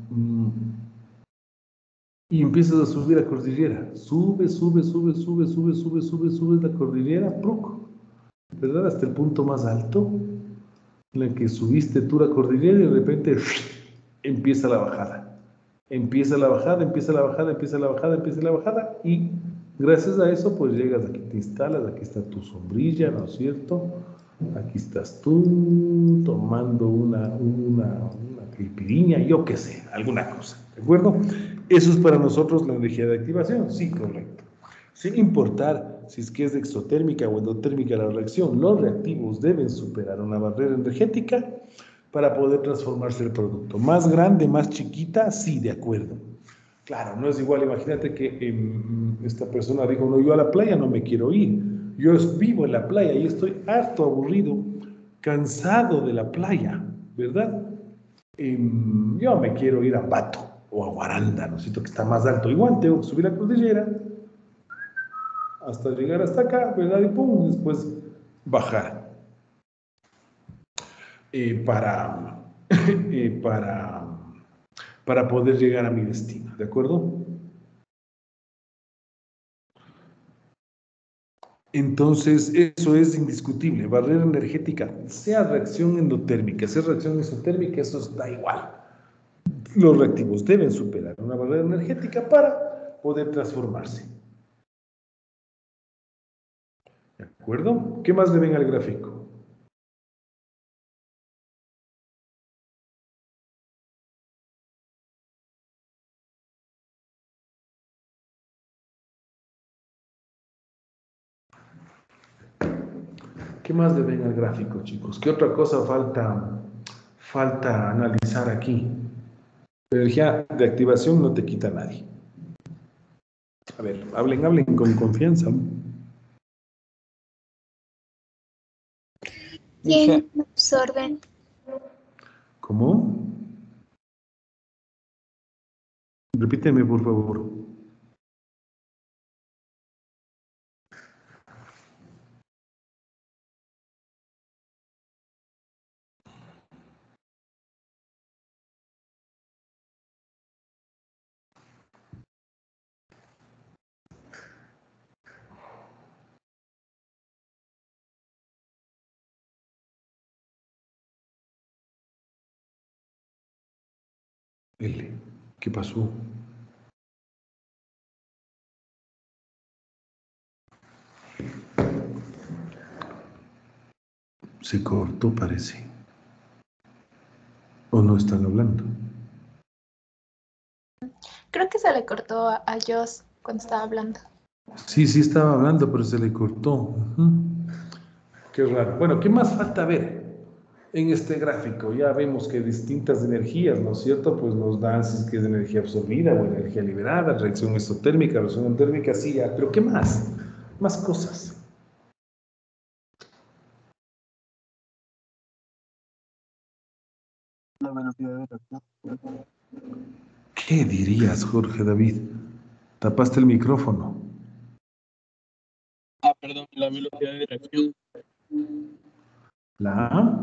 y empiezas a subir la cordillera. Sube, sube, sube, sube, sube, sube, sube, sube la cordillera, ¡pruc! ¿Verdad? Hasta el punto más alto, en el que subiste tú la cordillera y de repente empieza la bajada. Empieza la bajada, empieza la bajada, empieza la bajada, empieza la bajada y gracias a eso pues llegas aquí, te instalas, aquí está tu sombrilla, ¿no es cierto? Aquí estás tú tomando una, una, una caipirinha, yo qué sé, alguna cosa, ¿de acuerdo? Eso es para nosotros la energía de activación, sí, correcto. Sin importar si es que es exotérmica o endotérmica la reacción, los reactivos deben superar una barrera energética para poder transformarse el producto. Más grande, más chiquita, sí, de acuerdo. Claro, no es igual, imagínate que eh, esta persona dijo, no, yo a la playa no me quiero ir, yo vivo en la playa y estoy harto aburrido, cansado de la playa, ¿verdad? Eh, yo me quiero ir a Ambato o a Guaranda, ¿no? Siento que está más alto, igual tengo que subir la cordillera hasta llegar hasta acá, ¿verdad? Y pum, después bajar. Eh, para, eh, para, para poder llegar a mi destino, ¿de acuerdo? Entonces, eso es indiscutible. Barrera energética, sea reacción endotérmica, sea reacción isotérmica, eso da igual. Los reactivos deben superar una barrera energética para poder transformarse. ¿De acuerdo? ¿Qué más le ven al gráfico? ¿Qué más le ven al gráfico, chicos? ¿Qué otra cosa falta, falta analizar aquí? La energía de activación no te quita a nadie. A ver, hablen, hablen con confianza. ¿Quién absorbe? ¿Cómo? Repíteme, por favor. L, ¿qué pasó? Se cortó, parece. ¿O no están hablando? Creo que se le cortó a, a Joss cuando estaba hablando. Sí, sí estaba hablando, pero se le cortó. Uh-huh. Qué raro. Bueno, ¿qué más falta ver en este gráfico? Ya vemos que distintas energías, ¿no es cierto? Pues nos dan si es que es energía absorbida o energía liberada, reacción exotérmica, reacción endotérmica, sí, ya. Pero ¿qué más? Más cosas. La velocidad de reacción. ¿Qué dirías, Jorge David? Tapaste el micrófono. Ah, perdón, la velocidad de reacción. ¿La A?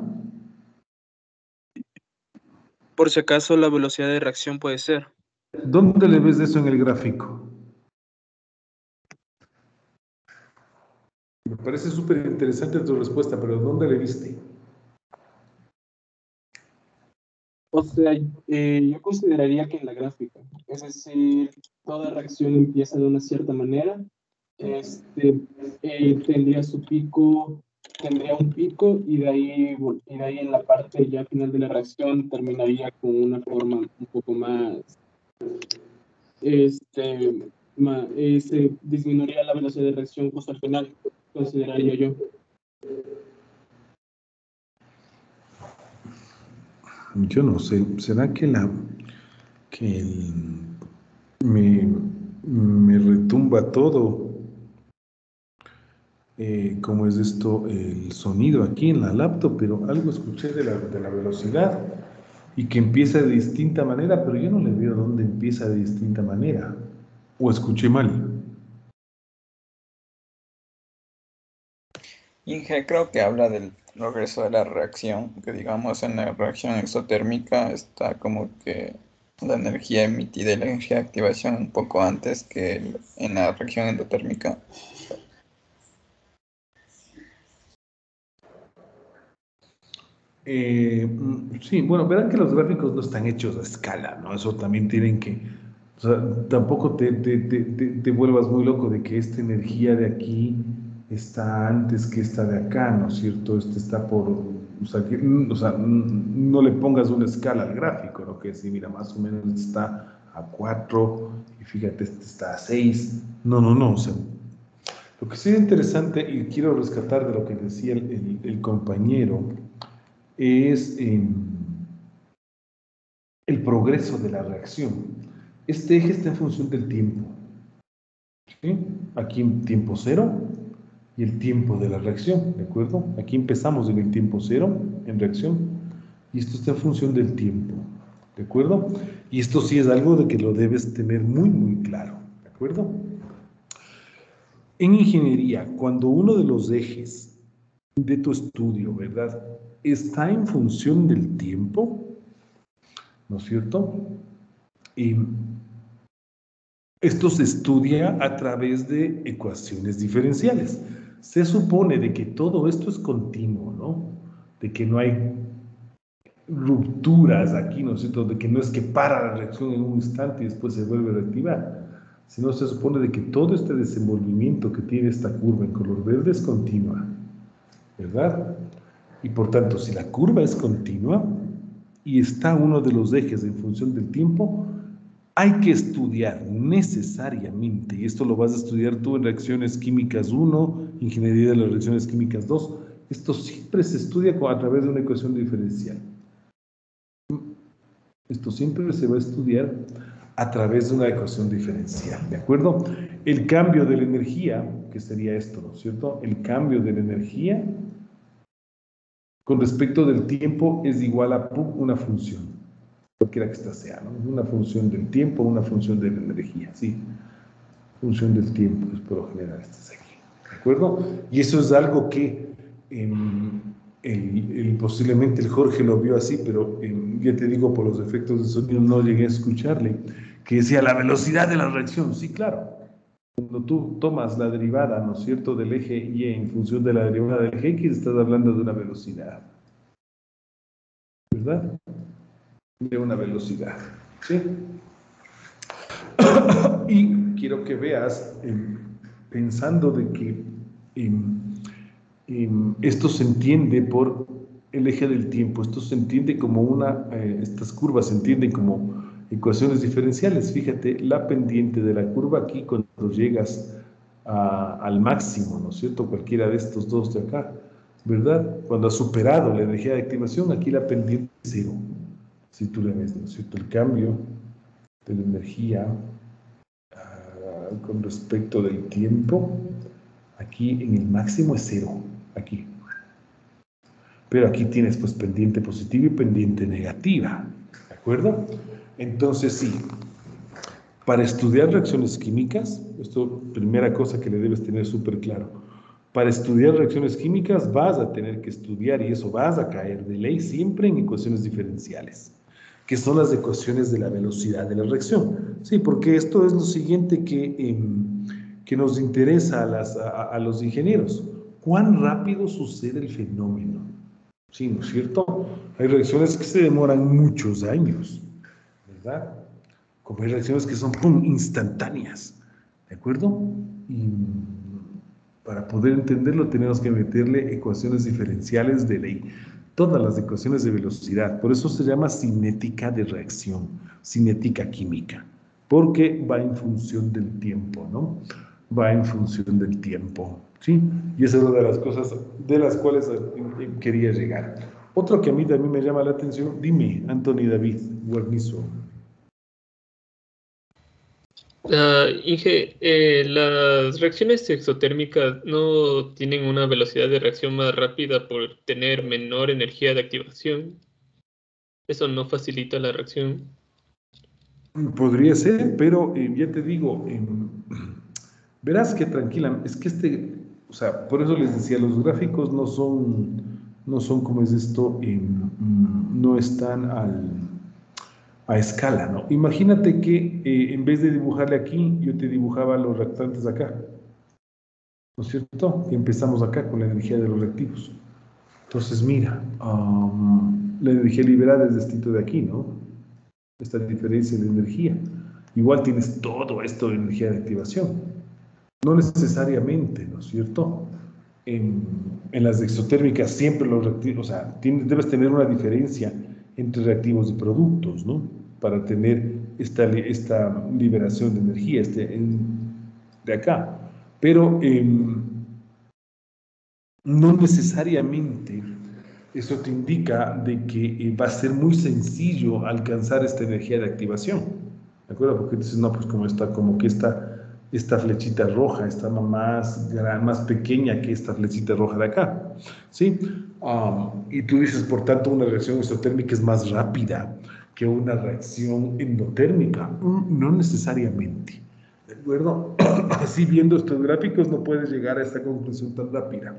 Por si acaso, la velocidad de reacción puede ser. ¿Dónde le ves eso en el gráfico? Me parece súper interesante tu respuesta, pero ¿dónde le viste? O sea, eh, yo consideraría que en la gráfica, es decir, toda reacción empieza de una cierta manera, este, eh, tendría su pico, tendría un pico y de ahí, y de ahí en la parte ya final de la reacción terminaría con una forma un poco más, este, ma- eh, se disminuiría la velocidad de reacción justo al final, consideraría yo. Yo no sé, ¿será que la que el- me, me retumba todo? Eh, ¿cómo es esto? El sonido aquí en la laptop, pero algo escuché de la, de la velocidad y que empieza de distinta manera, pero yo no le veo dónde empieza de distinta manera. ¿O escuché mal? Inge, creo que habla del progreso de la reacción, que digamos en la reacción exotérmica está como que la energía emitida y la energía de activación un poco antes que el- en la reacción endotérmica. Eh, mm, sí, bueno, verán que los gráficos no están hechos a escala, ¿no? Eso también tienen que, o sea, tampoco te, te, te, te, te vuelvas muy loco de que esta energía de aquí está antes que esta de acá, ¿no es cierto? Este está por, o sea, que, mm, o sea, mm, no le pongas una escala al gráfico, ¿no? Que si, mira, más o menos está a cuatro y fíjate, este está a seis. No, no, no, o sea, lo que sí es interesante y quiero rescatar de lo que decía el, el, el compañero es eh, el progreso de la reacción. Este eje está en función del tiempo. ¿Sí? Aquí en tiempo cero y el tiempo de la reacción, ¿de acuerdo? Aquí empezamos en el tiempo cero, en reacción, y esto está en función del tiempo, ¿de acuerdo? Y esto sí es algo de que lo debes tener muy, muy claro, ¿de acuerdo? En ingeniería, cuando uno de los ejes de tu estudio, ¿verdad?, está en función del tiempo, ¿no es cierto? Y esto se estudia a través de ecuaciones diferenciales. Se supone de que todo esto es continuo, ¿no? De que no hay rupturas aquí, ¿no es cierto? De que no es que para la reacción en un instante y después se vuelve a reactivar, sino se supone de que todo este desenvolvimiento que tiene esta curva en color verde es continua, ¿verdad? Y por tanto, si la curva es continua y está uno de los ejes en función del tiempo, hay que estudiar necesariamente, y esto lo vas a estudiar tú en reacciones químicas uno, ingeniería de las reacciones químicas dos, esto siempre se estudia a través de una ecuación diferencial. Esto siempre se va a estudiar a través de una ecuación diferencial, ¿de acuerdo? El cambio de la energía, que sería esto, ¿no es cierto? El cambio de la energía con respecto del tiempo es igual a una función, cualquiera que esta sea, ¿no? Una función del tiempo, una función de la energía, ¿sí? Función del tiempo, es por lo general esta es aquí, ¿de acuerdo? Y eso es algo que eh, el, el, posiblemente el Jorge lo vio así, pero eh, ya te digo, por los efectos de sonido no llegué a escucharle, que decía la velocidad de la reacción. Sí, claro, cuando tú tomas la derivada, ¿no es cierto?, del eje Y en función de la derivada del eje X, estás hablando de una velocidad, ¿verdad? De una velocidad, ¿sí? Y quiero que veas, eh, pensando de que eh, eh, esto se entiende por el eje del tiempo, esto se entiende como una, eh, estas curvas se entienden como ecuaciones diferenciales. Fíjate, la pendiente de la curva aquí cuando llegas a, al máximo, ¿no es cierto? Cualquiera de estos dos de acá, ¿verdad? Cuando has superado la energía de activación, aquí la pendiente es cero. Si tú le ves, ¿no es cierto? El cambio de la energía con respecto del tiempo, aquí en el máximo es cero, aquí. Pero aquí tienes pues pendiente positiva y pendiente negativa, ¿de acuerdo? Entonces sí, para estudiar reacciones químicas, esto primera cosa que le debes tener súper claro, para estudiar reacciones químicas vas a tener que estudiar, y eso vas a caer de ley siempre en ecuaciones diferenciales, que son las ecuaciones de la velocidad de la reacción. Sí, porque esto es lo siguiente que, eh, que nos interesa a, las, a, a los ingenieros. ¿Cuán rápido sucede el fenómeno? Sí, ¿no es cierto? Hay reacciones que se demoran muchos años, ¿verdad? Como hay reacciones que son pum, instantáneas, ¿de acuerdo? Y para poder entenderlo tenemos que meterle ecuaciones diferenciales de ley, todas las ecuaciones de velocidad, por eso se llama cinética de reacción, cinética química, porque va en función del tiempo, ¿no? Va en función del tiempo, ¿sí? Y esa es una de las cosas de las cuales quería llegar. Otro que a mí también me llama la atención, dime, Anthony David Guarnizo. Uh, Inge, eh, las reacciones exotérmicas no tienen una velocidad de reacción más rápida por tener menor energía de activación. Eso no facilita la reacción. Podría ser, pero eh, ya te digo, eh, verás que tranquila, es que este, o sea, por eso les decía, los gráficos no son, no son como es esto, eh, no están al, a escala, ¿no? Imagínate que eh, en vez de dibujarle aquí, yo te dibujaba los reactantes acá, ¿no es cierto? Que empezamos acá con la energía de los reactivos. Entonces, mira, um, la energía liberada es distinto de aquí, ¿no? Esta diferencia de energía. Igual tienes todo esto de energía de activación. No necesariamente, ¿no es cierto? En, en las exotérmicas siempre los reactivos, o sea, tienes, debes tener una diferencia entre reactivos y productos, ¿no? Para tener esta, esta liberación de energía este, en, de acá. Pero eh, no necesariamente eso te indica de que eh, va a ser muy sencillo alcanzar esta energía de activación, ¿de acuerdo? Porque dices, no, pues como está, como que esta, esta flechita roja está más, más pequeña que esta flechita roja de acá, ¿sí? Um, y tú dices, por tanto, una reacción exotérmica es más rápida que una reacción endotérmica. Mm, no necesariamente, ¿de acuerdo? Así viendo estos gráficos no puedes llegar a esta conclusión tan rápida.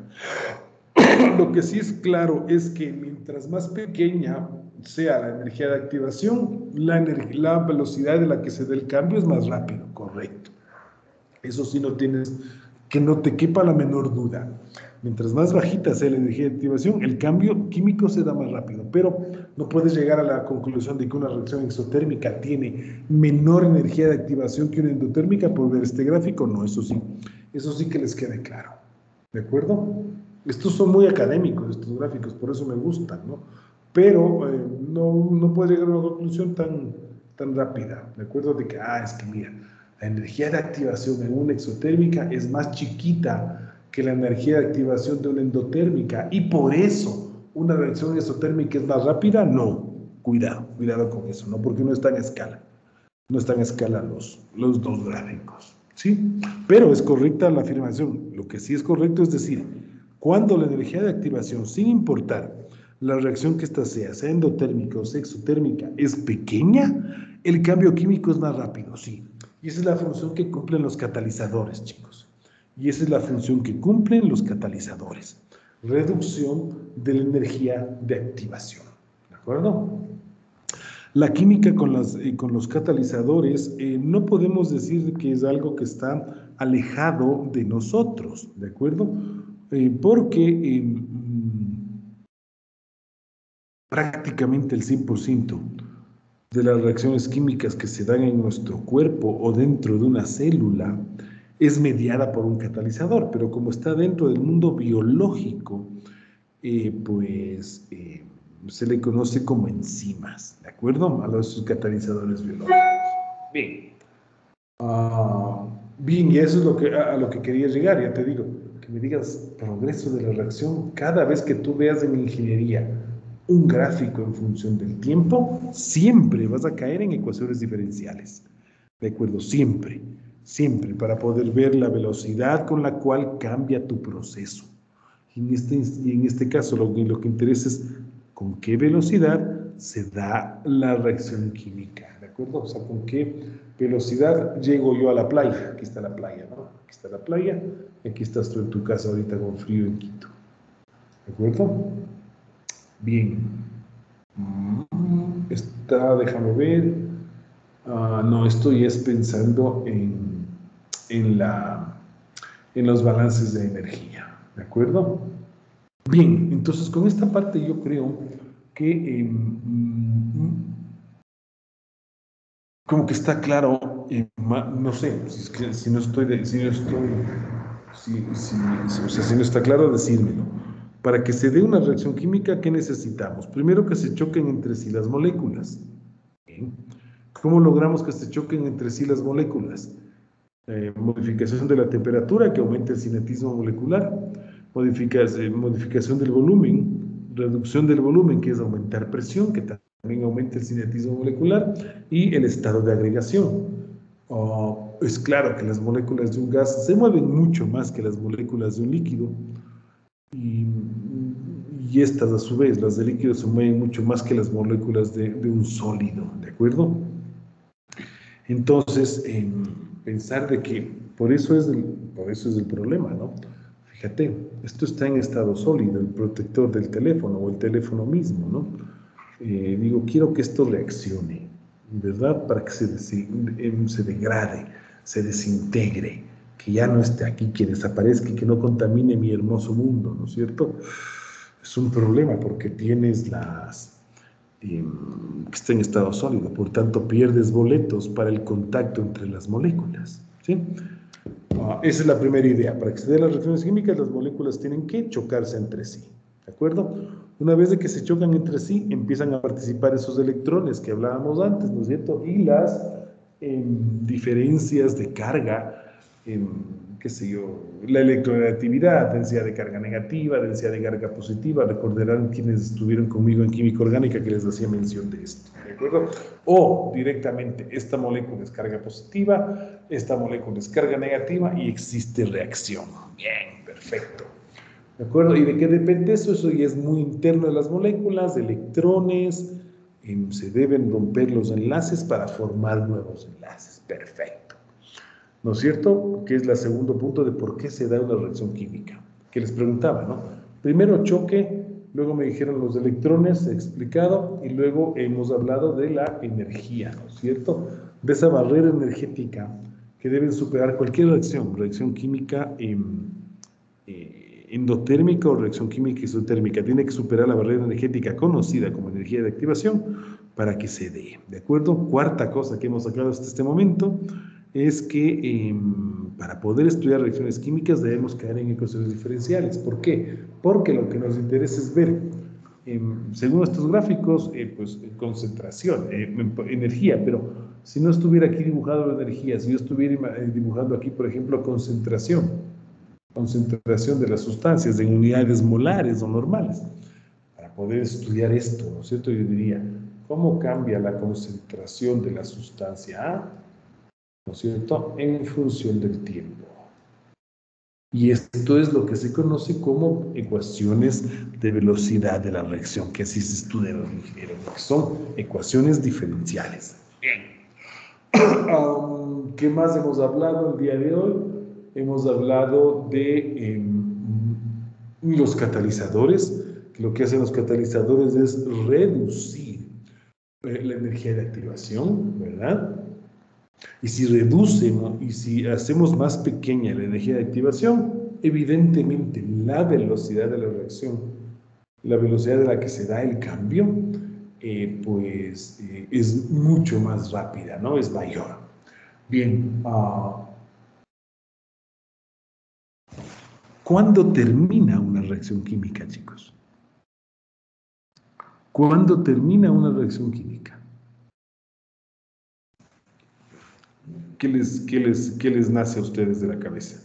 Lo que sí es claro es que mientras más pequeña sea la energía de activación, la, la velocidad de la que se dé el cambio es más rápido, correcto. Eso sí no tienes, que no te quepa la menor duda. Mientras más bajita sea la energía de activación, el cambio químico se da más rápido, pero no puedes llegar a la conclusión de que una reacción exotérmica tiene menor energía de activación que una endotérmica por ver este gráfico, no, eso sí, eso sí que les quede claro, ¿de acuerdo? Estos son muy académicos, estos gráficos, por eso me gustan, ¿no? Pero eh, no, no puedes llegar a una conclusión tan, tan rápida, ¿de acuerdo? De que, ah, es que mira, la energía de activación en una exotérmica es más chiquita que la energía de activación de una endotérmica y por eso una reacción exotérmica es más rápida. No, cuidado, cuidado con eso, ¿no? Porque no están a escala, no están a escala los, los dos gráficos, ¿sí? Pero es correcta la afirmación. Lo que sí es correcto es decir, cuando la energía de activación, sin importar la reacción que ésta sea, sea endotérmica o sea exotérmica, es pequeña, el cambio químico es más rápido, sí. Y esa es la función que cumplen los catalizadores, chicos. Y esa es la función que cumplen los catalizadores. Reducción de la energía de activación. ¿De acuerdo? La química con, las, eh, con los catalizadores eh, no podemos decir que es algo que está alejado de nosotros, ¿de acuerdo? Eh, porque eh, prácticamente el cien por ciento de las reacciones químicas que se dan en nuestro cuerpo o dentro de una célula es mediada por un catalizador, pero como está dentro del mundo biológico, eh, pues eh, se le conoce como enzimas, ¿de acuerdo? A los catalizadores biológicos. Bien. Uh, bien, y eso es lo que, a, a lo que quería llegar, ya te digo, que me digas progreso de la reacción. Cada vez que tú veas en ingeniería un gráfico en función del tiempo, siempre vas a caer en ecuaciones diferenciales, ¿de acuerdo? Siempre, siempre, para poder ver la velocidad con la cual cambia tu proceso. Y en este, y en este caso, lo, lo que interesa es con qué velocidad se da la reacción química, ¿de acuerdo? O sea, con qué velocidad llego yo a la playa. Aquí está la playa, ¿no? Aquí está la playa, y aquí estás tú en tu casa ahorita con frío en Quito, ¿de acuerdo? Bien. Está, déjame ver. Uh, no, estoy es pensando en, en, la, en los balances de energía, ¿de acuerdo? Bien, entonces con esta parte yo creo que eh, como que está claro, eh, no sé, si, es que, si no estoy, de, si no estoy, si, si, si, o sea, si no está claro, decírmelo. Para que se dé una reacción química, ¿qué necesitamos? Primero que se choquen entre sí las moléculas. Bien. ¿Cómo logramos que se choquen entre sí las moléculas? Eh, modificación de la temperatura, que aumenta el cinetismo molecular, modificación, modificación del volumen, reducción del volumen, que es aumentar presión, que también aumenta el cinetismo molecular, y el estado de agregación. Oh, es claro que las moléculas de un gas se mueven mucho más que las moléculas de un líquido, y, y estas a su vez, las de líquido, se mueven mucho más que las moléculas de, de un sólido, ¿de acuerdo? Entonces, eh, pensar de que por eso, es el, por eso es el problema, ¿no? Fíjate, esto está en estado sólido, el protector del teléfono o el teléfono mismo, ¿no? Eh, digo, quiero que esto reaccione, ¿verdad? Para que se, des se degrade, se desintegre, que ya no esté aquí, que desaparezca y que no contamine mi hermoso mundo, ¿no es cierto? Es un problema porque tienes las... que está en estado sólido, por tanto pierdes boletos para el contacto entre las moléculas, ¿sí? Uh, esa es la primera idea. Para que se den las reacciones químicas, las moléculas tienen que chocarse entre sí, ¿de acuerdo? Una vez de que se chocan entre sí, empiezan a participar esos electrones que hablábamos antes, ¿no es cierto? Y las eh, diferencias de carga, eh, qué sé yo, la electronegatividad, densidad de carga negativa, densidad de carga positiva. Recordarán quienes estuvieron conmigo en química orgánica que les hacía mención de esto, ¿de acuerdo? O directamente, esta molécula es carga positiva, esta molécula es carga negativa y existe reacción. Bien, perfecto. ¿De acuerdo? ¿Y de qué depende eso? Eso ya es muy interno de las moléculas, de electrones, eh, se deben romper los enlaces para formar nuevos enlaces. Perfecto. ¿No es cierto? Que es el segundo punto de por qué se da una reacción química. Que les preguntaba, ¿no? Primero choque, luego me dijeron los electrones, he explicado, y luego hemos hablado de la energía, ¿no es cierto? De esa barrera energética que deben superar cualquier reacción, reacción química eh, eh, endotérmica o reacción química isotérmica. Tiene que superar la barrera energética conocida como energía de activación para que se dé, ¿de acuerdo? Cuarta cosa que hemos sacado hasta este momento es que eh, para poder estudiar reacciones químicas debemos caer en ecuaciones diferenciales. ¿Por qué? Porque lo que nos interesa es ver, eh, según estos gráficos, eh, pues concentración, eh, energía, pero si no estuviera aquí dibujado la energía, si yo estuviera dibujando aquí, por ejemplo, concentración, concentración de las sustancias en unidades molares o normales, para poder estudiar esto, ¿no es cierto? Yo diría, ¿cómo cambia la concentración de la sustancia A? ¿No es cierto? En función del tiempo. Y esto es lo que se conoce como ecuaciones de velocidad de la reacción, que así se estudian los ingenieros, que son ecuaciones diferenciales. Bien. Um, ¿Qué más hemos hablado el día de hoy? Hemos hablado de eh, los catalizadores, que lo que hacen los catalizadores es reducir eh, la energía de activación, ¿verdad? Y si reducemos y si hacemos más pequeña la energía de activación, evidentemente la velocidad de la reacción, la velocidad de la que se da el cambio, eh, pues eh, es mucho más rápida, ¿no? Es mayor. Bien, uh, ¿cuándo termina una reacción química, chicos? ¿Cuándo termina una reacción química? ¿Qué les, qué les, qué les nace a ustedes de la cabeza?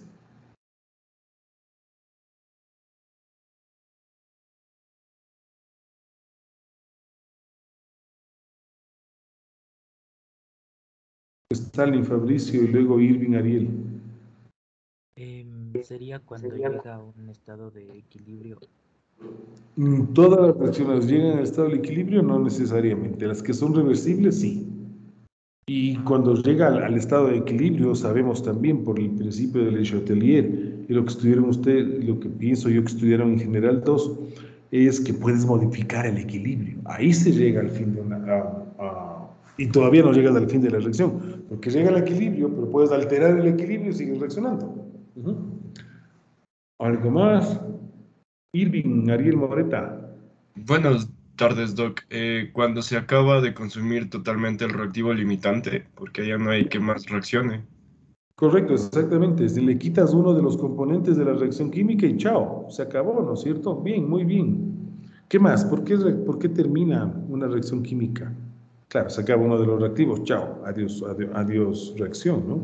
Stalin, Fabricio y luego Irving, Ariel. Eh, sería cuando llega a un estado de equilibrio. ¿Todas las reacciones llegan al estado de equilibrio? No necesariamente. Las que son reversibles, sí. Y cuando llega al, al estado de equilibrio, sabemos también por el principio de Le Chatelier, y lo que estudiaron ustedes, lo que pienso yo que estudiaron en general dos, es que puedes modificar el equilibrio. Ahí se llega al fin de una... A, a, y todavía no llegas al fin de la reacción, porque llega al equilibrio, pero puedes alterar el equilibrio y sigues reaccionando. Uh-huh. ¿Algo más? Irving, Ariel Moreta. Buenas tardes, Doc. Eh, cuando se acaba de consumir totalmente el reactivo limitante, porque ya no hay que más reaccione. Correcto, exactamente. Si le quitas uno de los componentes de la reacción química y chao, se acabó, ¿no es cierto? Bien, muy bien. ¿Qué más? ¿Por qué, por qué termina una reacción química? Claro, se acaba uno de los reactivos, chao, adiós, adiós, adiós reacción, ¿no?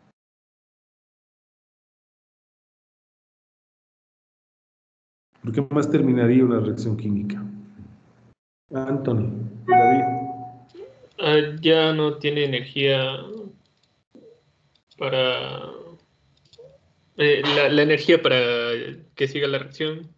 ¿Por qué más terminaría una reacción química? Anthony, David. Ah, ya no tiene energía para... eh, la, la energía para que siga la reacción.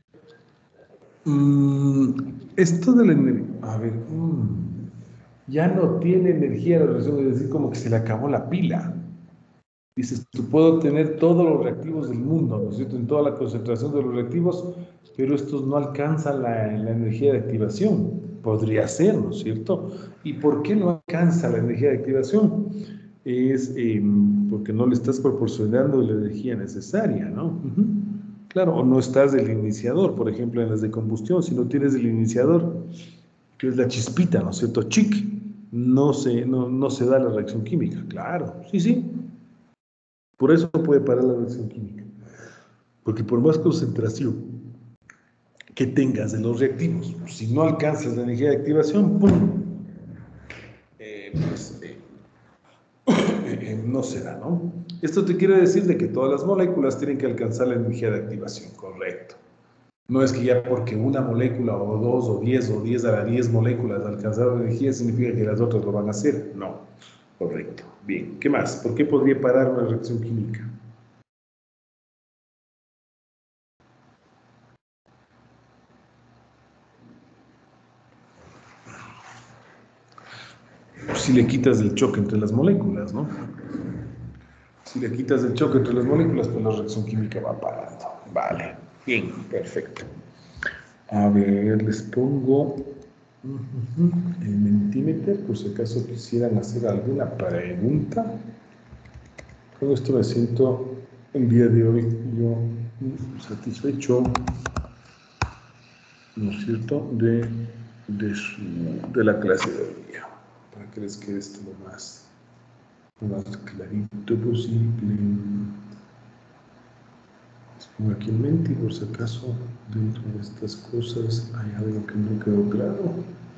Mm, esto de la energía... A ver... mm, ya no tiene energía la reacción, es decir, como que se le acabó la pila. Dices, tú puedo tener todos los reactivos del mundo, ¿no es cierto? En toda la concentración de los reactivos, pero estos no alcanzan la, la energía de activación. Podría ser, ¿no es cierto? ¿Y por qué no alcanza la energía de activación? Es eh, porque no le estás proporcionando la energía necesaria, ¿no? Uh-huh. Claro, o no estás del iniciador, por ejemplo, en las de combustión, si no tienes el iniciador, que es la chispita, ¿no es cierto? Chic, no se, no, no se da la reacción química. Claro, sí, sí. Por eso no puede parar la reacción química. Porque por más concentración que tengas de los reactivos, si no alcanzas la energía de activación, ¡pum! Eh, pues, eh, eh, no se da, ¿no? Esto te quiere decir de que todas las moléculas tienen que alcanzar la energía de activación, correcto. No es que ya porque una molécula o dos o diez o diez a la diez moléculas alcanzaron energía significa que las otras lo van a hacer. No, correcto. Bien, ¿qué más? ¿Por qué podría parar una reacción química? Si le quitas el choque entre las moléculas, ¿no? Si le quitas el choque entre las moléculas, pues la reacción química va parando. Vale, bien, perfecto. A ver, les pongo el Mentimeter, por si acaso quisieran hacer alguna pregunta. Con esto me siento el día de hoy yo satisfecho, ¿no es cierto?, de, de, su, de la clase de hoy día, para que les quede esto lo más, lo más clarito posible. Les pongo aquí el Menti, por si acaso dentro de estas cosas hay algo que no quedó claro.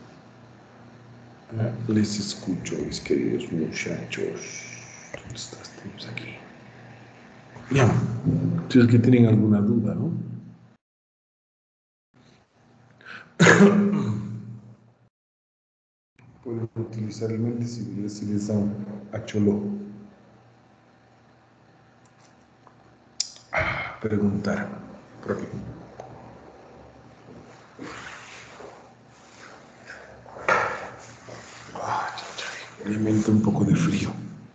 Ah, les escucho, mis queridos muchachos. ¿Dónde estás? Tenemos aquí. Bien, si es que tienen alguna duda, ¿no? Pueden utilizar el Menti si les, si les da a cholo. Ah, preguntar. Por aquí. Ah, obviamente un poco de frío.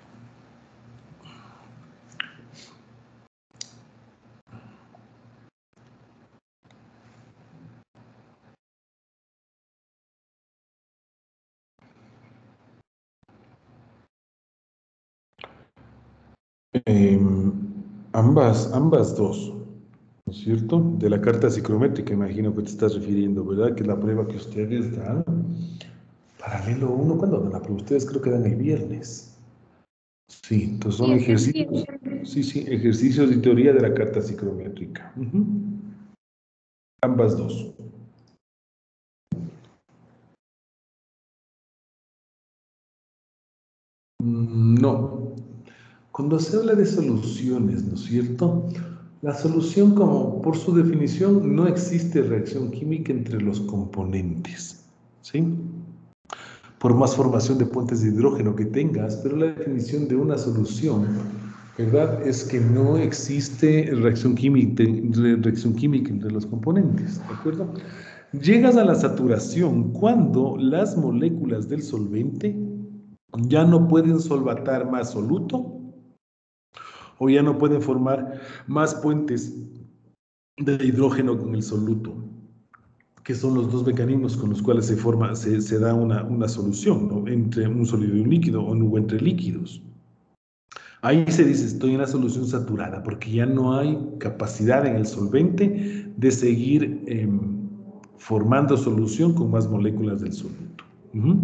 Eh, ambas, ambas dos, ¿no es cierto? De la carta psicométrica, imagino que te estás refiriendo, ¿verdad? Que es la prueba que ustedes dan. Paralelo uno, ¿cuándo dan la prueba? Ustedes creo que dan el viernes. Sí, entonces son Sí, ejercicios. Sí, sí, ejercicios y teoría de la carta psicométrica. Uh-huh. Ambas dos. No. Cuando se habla de soluciones, ¿no es cierto? La solución, como por su definición, no existe reacción química entre los componentes, ¿sí? Por más formación de puentes de hidrógeno que tengas, pero la definición de una solución, ¿verdad?, es que no existe reacción química, reacción química entre los componentes, ¿de acuerdo? Llegas a la saturación cuando las moléculas del solvente ya no pueden solvatar más soluto o ya no pueden formar más puentes de hidrógeno con el soluto, que son los dos mecanismos con los cuales se forma, se, se da una, una solución, ¿no?, entre un sólido y un líquido o entre líquidos. Ahí se dice, estoy en la solución saturada, porque ya no hay capacidad en el solvente de seguir eh, formando solución con más moléculas del soluto. Uh-huh.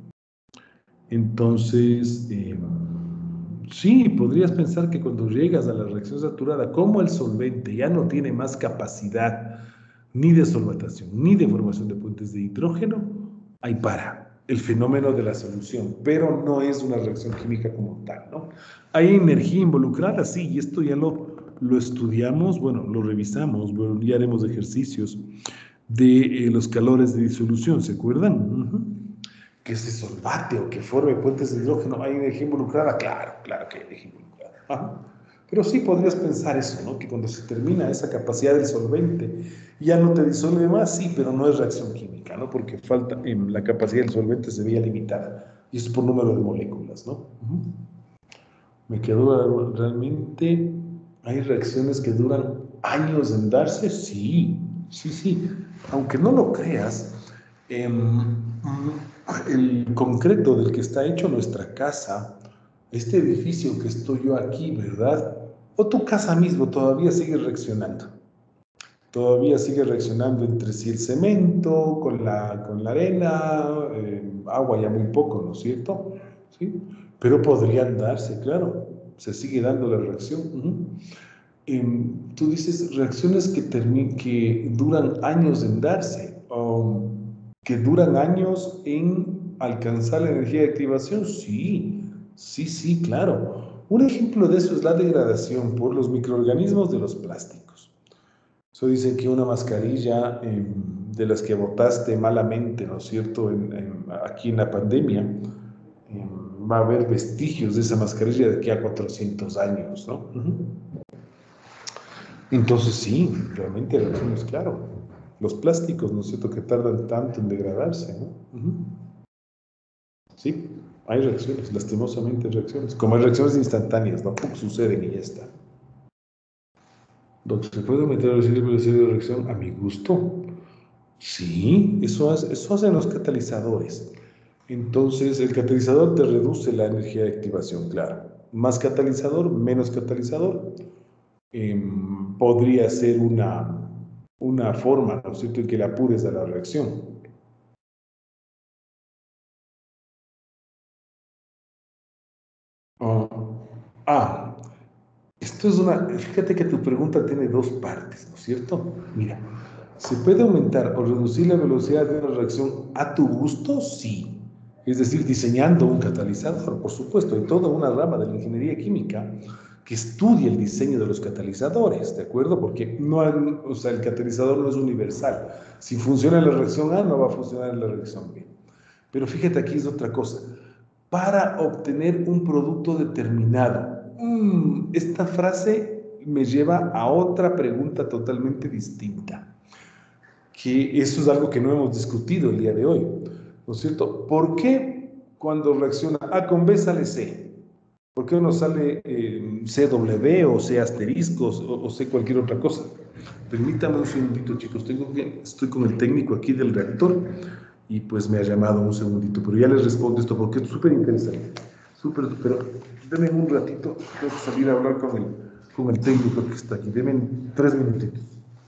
Entonces, eh, sí, podrías pensar que cuando llegas a la reacción saturada, como el solvente ya no tiene más capacidad ni de solvatación, ni de formación de puentes de hidrógeno, ahí para. el fenómeno de la solución, pero no es una reacción química como tal, ¿no? Hay energía involucrada, sí, y esto ya lo, lo estudiamos, bueno, lo revisamos, bueno, ya haremos ejercicios de eh, los calores de disolución, ¿se acuerdan? Uh-huh. Que se solvate o que forme puentes de hidrógeno, ¿hay energía involucrada? Claro, claro que hay energía involucrada. Ajá. Pero sí podrías pensar eso, ¿no? Que cuando se termina esa capacidad del solvente, ya no te disuelve más, sí, pero no es reacción química, ¿no? Porque falta, eh, la capacidad del solvente se veía limitada, y eso es por número de moléculas, ¿no? Uh-huh. Me quedó realmente, ¿hay reacciones que duran años en darse? Sí, sí, sí. Aunque no lo creas, eh, el concreto del que está hecho nuestra casa, este edificio que estoy yo aquí, ¿verdad? O tu casa mismo todavía sigue reaccionando. Todavía sigue reaccionando entre sí el cemento, con la, con la arena, eh, agua ya muy poco, ¿no es cierto? ¿Sí? Pero podrían darse, claro, se sigue dando la reacción. Uh-huh. Eh, tú dices reacciones que, que duran años en darse, um, que duran años en alcanzar la energía de activación, sí, sí, sí, claro. Un ejemplo de eso es la degradación por los microorganismos de los plásticos. Eso dicen que una mascarilla eh, de las que botaste malamente, ¿no es cierto?, en, en, aquí en la pandemia, eh, va a haber vestigios de esa mascarilla de aquí a cuatrocientos años, ¿no? Uh-huh. Entonces sí, realmente reacciones, claro. Los plásticos, ¿no es cierto?, que tardan tanto en degradarse, ¿no? Uh-huh. Sí, hay reacciones, lastimosamente hay reacciones. Como hay reacciones instantáneas, ¿no? Pum, suceden y ya está. Doc, ¿se puede aumentar el velocidad de reacción a mi gusto? Sí, eso, hace, eso hacen los catalizadores. Entonces, el catalizador te reduce la energía de activación, claro. Más catalizador, menos catalizador. Eh, podría ser una, una forma, ¿no es cierto?, en que le apures a la reacción. Oh. Ah, esto es una... Fíjate que tu pregunta tiene dos partes, ¿no es cierto? Mira, ¿se puede aumentar o reducir la velocidad de una reacción a tu gusto? Sí. Es decir, diseñando un catalizador, por supuesto. Hay toda una rama de la ingeniería química que estudia el diseño de los catalizadores, ¿de acuerdo? Porque no hay, o sea, el catalizador no es universal. Si funciona en la reacción A, no va a funcionar en la reacción B. Pero fíjate, aquí es otra cosa. Para obtener un producto determinado, mmm, esta frase me lleva a otra pregunta totalmente distinta, que eso es algo que no hemos discutido el día de hoy, ¿no es cierto? ¿Por qué cuando reacciona A con B sale C? ¿Por qué no sale eh, C W o C asteriscos o, o C cualquier otra cosa? Permítame un segundito, chicos. Tengo que, estoy con el técnico aquí del reactor y pues me ha llamado un segundito, pero ya les respondo esto porque es súper interesante. Súper, pero denme un ratito, tengo que salir a hablar con el, con el técnico que está aquí. Denme tres minutitos.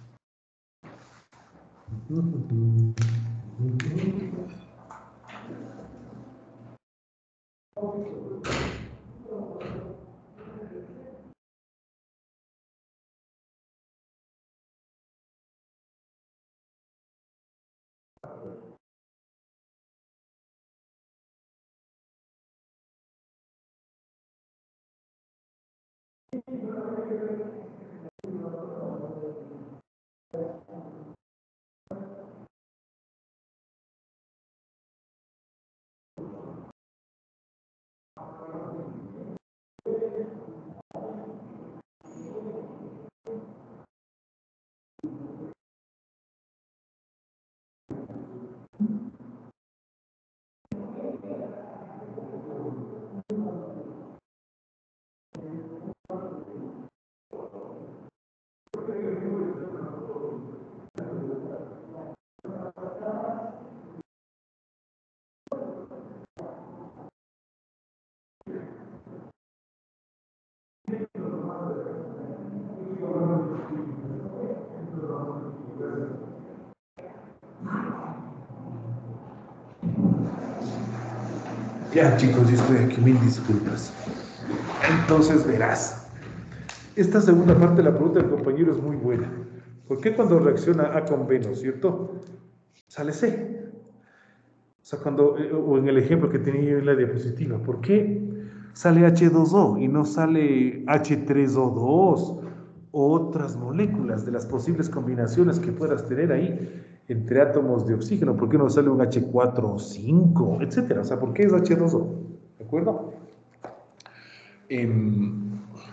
Ya, chicos, yo estoy aquí, mil disculpas. Entonces, verás, esta segunda parte de la pregunta del compañero es muy buena. ¿Por qué cuando reacciona A con B, ¿no es cierto?, sale C? O sea, cuando, eh, o en el ejemplo que tenía yo en la diapositiva, ¿por qué sale hache dos o y no sale hache tres o dos o otras moléculas de las posibles combinaciones que puedas tener ahí entre átomos de oxígeno? ¿Por qué no sale un hache cuatro o cinco, etcétera? O sea, ¿por qué es hache dos o? ¿De acuerdo? Em,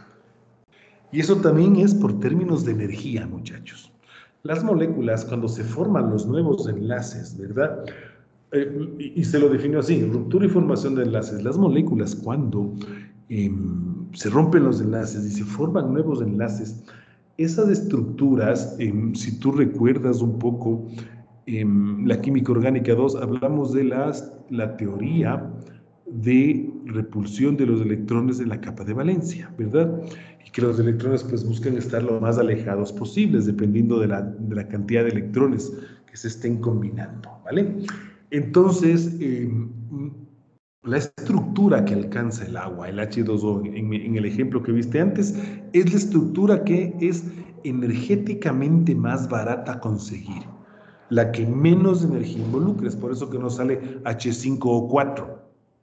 y eso también es por términos de energía, muchachos. Las moléculas, cuando se forman los nuevos enlaces, ¿verdad? Eh, y, y se lo definió así, ruptura y formación de enlaces. Las moléculas, cuando eh, se rompen los enlaces y se forman nuevos enlaces, esas estructuras, eh, si tú recuerdas un poco eh, la química orgánica dos, hablamos de las, la teoría de repulsión de los electrones en la capa de valencia, ¿verdad? Y que los electrones pues buscan estar lo más alejados posibles, dependiendo de la, de la cantidad de electrones que se estén combinando, ¿vale? Entonces, eh, la estructura que alcanza el agua, el hache dos o, en, en el ejemplo que viste antes, es la estructura que es energéticamente más barata a conseguir, la que menos energía involucra. Es por eso que no sale hache cinco o cuatro.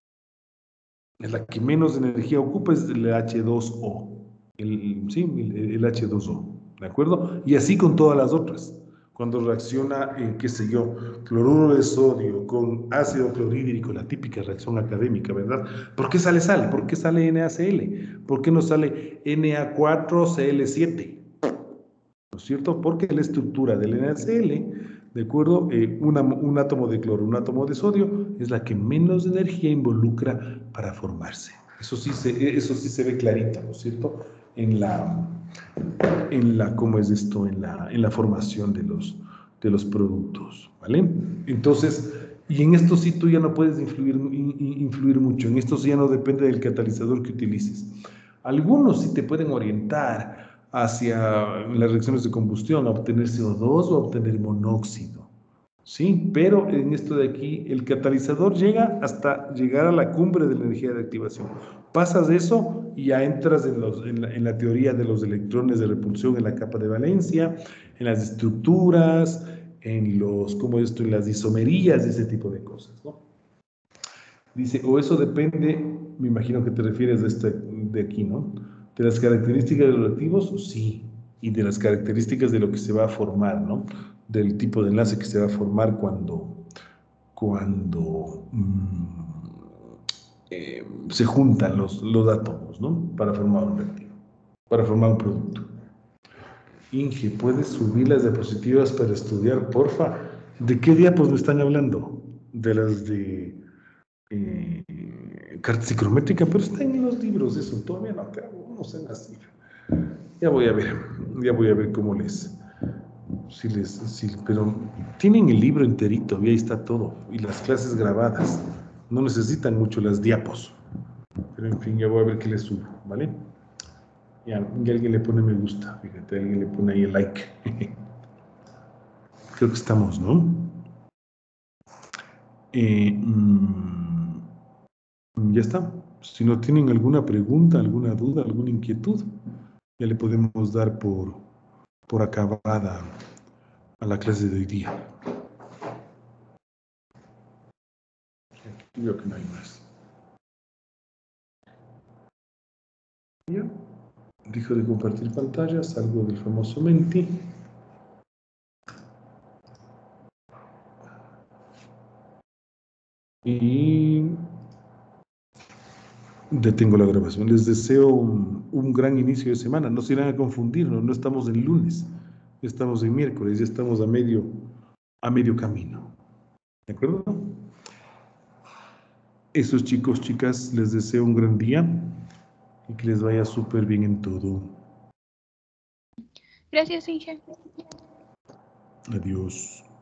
Es la que menos energía ocupa, es el hache dos o. El, sí, el, el hache dos o. ¿De acuerdo? Y así con todas las otras. Cuando reacciona, eh, qué sé yo, cloruro de sodio con ácido clorhídrico, la típica reacción académica, ¿verdad? ¿Por qué sale sal? ¿Por qué sale NaCl? ¿Por qué no sale N A cuatro C L siete? ¿No es cierto? Porque la estructura del NaCl, ¿de acuerdo? Eh, una, un átomo de cloro, un átomo de sodio, es la que menos energía involucra para formarse. Eso sí se, eso sí se ve clarito, ¿no es cierto? En la, en la, ¿cómo es esto? En la, en la formación de los, de los productos, ¿vale? Entonces, y en esto sí tú ya no puedes influir, influir mucho, en esto sí ya no depende del catalizador que utilices. Algunos sí te pueden orientar hacia las reacciones de combustión, a obtener C O dos o a obtener monóxido, ¿sí? Pero en esto de aquí, el catalizador llega hasta llegar a la cumbre de la energía de activación. Pasas de eso y ya entras en, los, en, la, en la teoría de los electrones de repulsión en la capa de valencia, en las estructuras, en los, ¿cómo es esto? En las isomerías y ese tipo de cosas, ¿no? Dice, o eso depende, me imagino que te refieres de, este, de aquí, ¿no? ¿De las características de los reactivos? Sí. Y de las características de lo que se va a formar, ¿no? Del tipo de enlace que se va a formar cuando, cuando mmm, eh, se juntan los, los átomos, ¿no? Para formar un reactivo, para formar un producto. Inge, ¿puedes subir las diapositivas para estudiar, porfa? ¿De qué diapos me están hablando? De las de eh, carta psicométrica, pero está en los libros eso, todavía no acabo, no sé así. Ya voy a ver, ya voy a ver cómo les, si les, si, pero tienen el libro enterito, y ahí está todo, y las clases grabadas, no necesitan mucho las diapos, pero en fin, ya voy a ver qué les subo, ¿vale? Ya, y alguien le pone me gusta, fíjate, alguien le pone ahí el like. Creo que estamos, ¿no? Eh, mmm, ya está. Si no tienen alguna pregunta, alguna duda, alguna inquietud, ya le podemos dar por, por acabada a la clase de hoy día. Creo que no hay más. Ya. Dejo de compartir pantalla, salgo del famoso Menti. Y detengo la grabación. Les deseo un, un gran inicio de semana. No se irán a confundir, no, no estamos en lunes, estamos en miércoles, ya estamos a medio, a medio camino. ¿De acuerdo? Esos chicos, chicas, les deseo un gran día y que les vaya súper bien en todo. Gracias, Inge. Adiós.